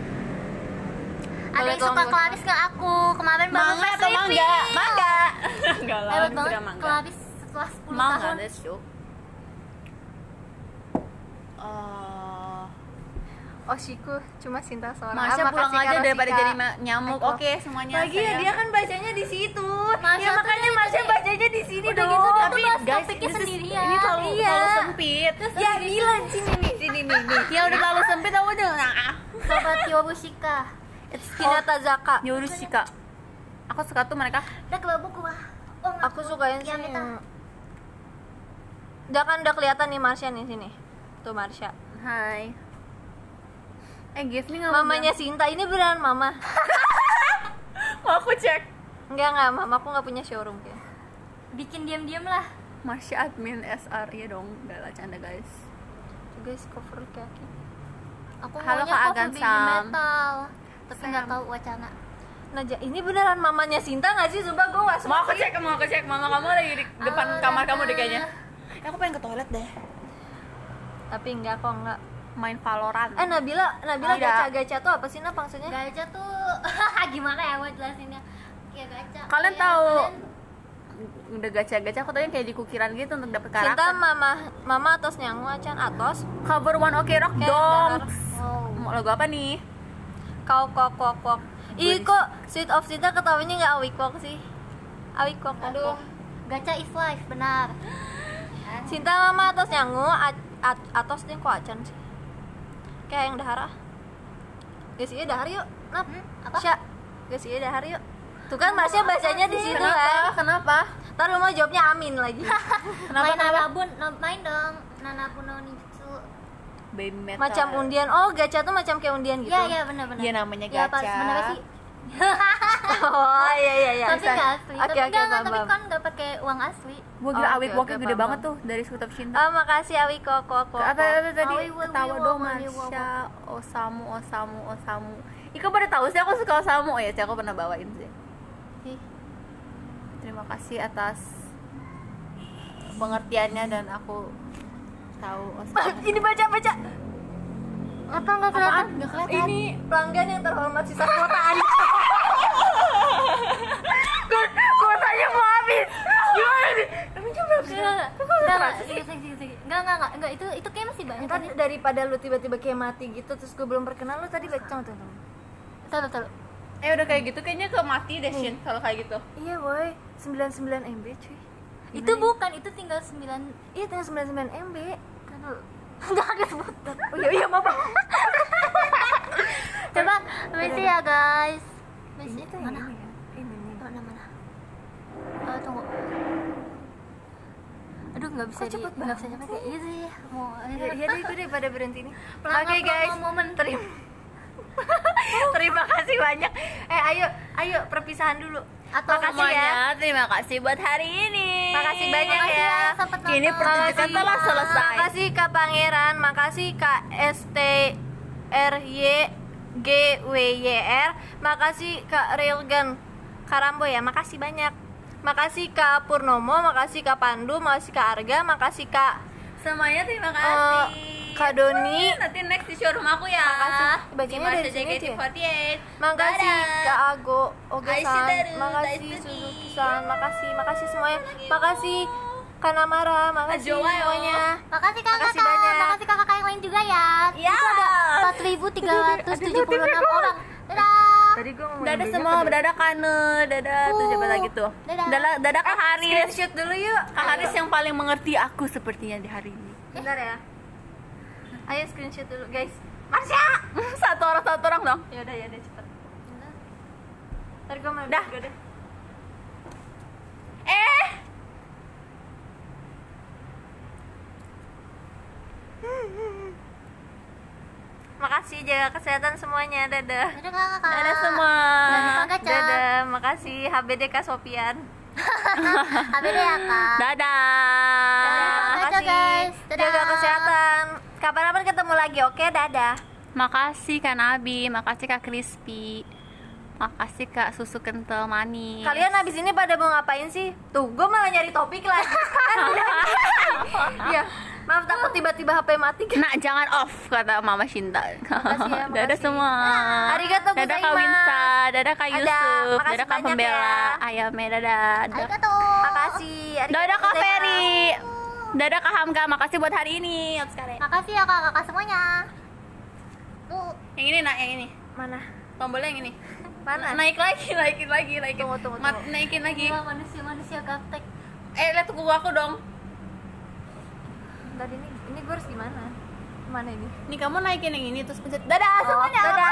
Ada yang suka kelabis nggak aku? Kemarin baru Mangga atau review. mangga? Mangga. Enggak lah, Hebat itu banget udah mangga. kelabis setelah 10 Mangga tahun. that's true. Oshiku cuma Sinta seorang. Masya pulang makasih, aja Kak daripada Rosika. jadi nyamuk. Aku- Oke, semuanya. Lagi ya sayang. dia kan bacanya di situ. Masya Ya tuh makanya dia Masya jadi- bacanya di sini Udah dong. gitu dia Tapi tuh bahas guys, topiknya this is- sendirian. ini terlalu Iya. sempit. Ya bilang sini nih. Ya udah terlalu sempit aku udah. Sobat Yobushika. It's Hinata Zaka. Yurus sih kak. Aku suka tuh mereka. Udah ke buku wah. Oh, Aku sukain sih. Ya, Mita. Udah kelihatan nih Marsha nih sini. Tuh Marsha. Hai. Gift nih nggak Mamanya Sinta ini beneran mama. mau aku cek. Enggak, mamaku nggak punya showroom kayak. Bikin diam-diam lah. Marsha admin SR ya dong, enggak lah canda guys. Tuh guys cover kaki. Aku Halo, maunya Kak cover Agan baby Sam. metal. Tapi nggak tahu wacana. Naja, ini beneran mamanya Sinta nggak sih? Sumpah gue nggak Mau aku cek, mama kamu lagi di depan kamar kamu deh kayaknya. Aku pengen ke toilet deh. Tapi enggak kok enggak. Main Valorant. Nabila Tidak. gacha tuh apa sih Nap maksudnya? Gacha tuh gimana ya buat jelasinnya? Kayak gacha. Kalian kayak tahu kalian- udah gacha-gacha aku tadi kayak di kukiran gitu untuk dapet Sinta karakter. mama atas nyangu acan atos. Cover One Ok Rock Kayak dong. dahar. Wow. Mau lagu apa nih? Kau kok. Ih kok Sweet of Sinta ketawanya nggak awikok sih? Awikok. Aduh. Gacha is life, benar. Sinta mama atas nyangu atos deh kok acan sih. Kayak yang dahar ah. Guys, iya dahar yuk. Nap. Apa? Sya. Guys, iya dahar yuk. Tuh kan Masnya bacanya di situ kan. Kenapa? Ntar lu mau jawabnya amin lagi. Main Nanabun, main dong. Nanabun no Nitsu. Baby metal. Macam undian. Oh, gacha tuh macam kayak undian gitu. Iya, benar. Iya, namanya Ya, apa gacha. sebenarnya sih? Oh, iya. Tapi nggak asli. Oke, Tapi nggak, paham, tapi paham. kan nggak pakai uang asli. Gua gila Oh, awik oke, woknya oke, gede paham, banget paham. tuh dari Sweet of Cinta. Oh, makasih Awi kok. Apa tadi Awi, ketawa Awi, dong Awi, Awi, Marsha. Osamu. Iko pada tahu sih aku suka samu ya, aku pernah bawain sih. Ih, Terima kasih atas pengertiannya dan aku tahu. Ini baca. apa nggak kelihatan? Nggak kelihatan. Ini pelanggan yang terhormat sisa kuotaan. Kuotanya mau habis. Gimana nih? Tapi coba. Enggak, itu kayak masih banyak. Ntar daripada lu tiba-tiba kayak mati gitu terus gue belum perkenal lu tadi baca tuh. Tahu. Udah kayak gitu kayaknya ke mati deh Shin kalau kayak gitu. Iya boy, 99 MB cuy. Itu bukan, itu tinggal 9. Iya tinggal 99 MB. Kan dulu. Enggak ada sebut. Oh iya maaf. Coba misi ya guys. Misi Itu mana? ini ya. Ini nih. Mana? Tunggu. Aduh, nggak bisa Kok cepet nggak bisa banget kayak gitu ya. Mau Iya deh itu deh pada berhenti nih. Pelanggan Oke guys, momen. terima kasih banyak. Ayo perpisahan dulu. Atau Makasih ya. Terima kasih buat hari ini. Makasih banyak Makasih ya. sempat Kini nonton. pertunjukan telah selesai. Makasih Kak Pangeran, makasih Kak STRYGWYR, makasih Kak Railgun Karambo ya, makasih banyak. Makasih Kak Purnomo, makasih Kak Pandu, makasih Kak Arga, makasih Kak Semuanya terima kasih. Kak Doni. Nanti next di showroom aku ya. Makasih. Di Bacanya masa dari sini aja ya? JKT48. Makasih Dadah. Kak Ago, Oge-san, Aisyah makasih Daru, Suzuki-san, makasih semuanya. Makasih Kak Namara, makasih Ajo, ayo. semuanya. Makasih kakak, Makasih banyak. makasih kakak yang lain juga ya. Ya. Itu ada 4.376 orang. Dadah. Tadi gue mau Dadah semua, dadah Kane, dadah tuh siapa lagi tuh? Dadah. Dadah Kak Haris. Screenshot dulu yuk. Kak Haris yang paling mengerti aku sepertinya di hari ini. Bentar ya. Ayo screenshot dulu guys. Marsha. Satu orang dong. Ya udah cepet. Ntar gue mau Dah. video deh. Makasih, jaga kesehatan semuanya. Dadah. Dadah kakak. Dadah semua. Jangan lupa gacha. Dadah. Makasih HBD Kak Sopian. Habis deh ya kak. Dadah. Dadah, Makasih. guys. Dadah. Jaga kesehatan. Kapan-kapan ketemu lagi, oke? Dadah. Makasih Kak Nabi, makasih Kak Crispy. Makasih Kak Susu Kental Manis. Kalian abis ini pada mau ngapain sih? Tuh, gue malah nyari topik lagi. Kan udah. Iya. Maaf takut tiba-tiba HP mati. Nah, jangan off kata Mama Shinta. Makasih ya, Dadah makasih. semua. Arigatou Dadah Kak gozaimasu. Winsa, dadah Kak Dadah, Yusuf, makasih dadah Kak banyak Pembela, ya. Ayame, dadah. Arigato. Makasih. Dadah Kak gozaimasu. Ferry. Dadah Kak Hamka, makasih buat hari ini. Makasih ya kakak semuanya. Tuh. Yang ini nak, yang ini. Mana? Tombolnya yang ini. Mana? Naikin lagi. Tunggu. Naikin lagi. Gila, manusia gaptek. Lihat kuku aku dong. Tadi ini gue harus gimana? Mana ini? Nih kamu naikin yang ini terus pencet. Dadah semuanya. Dadah.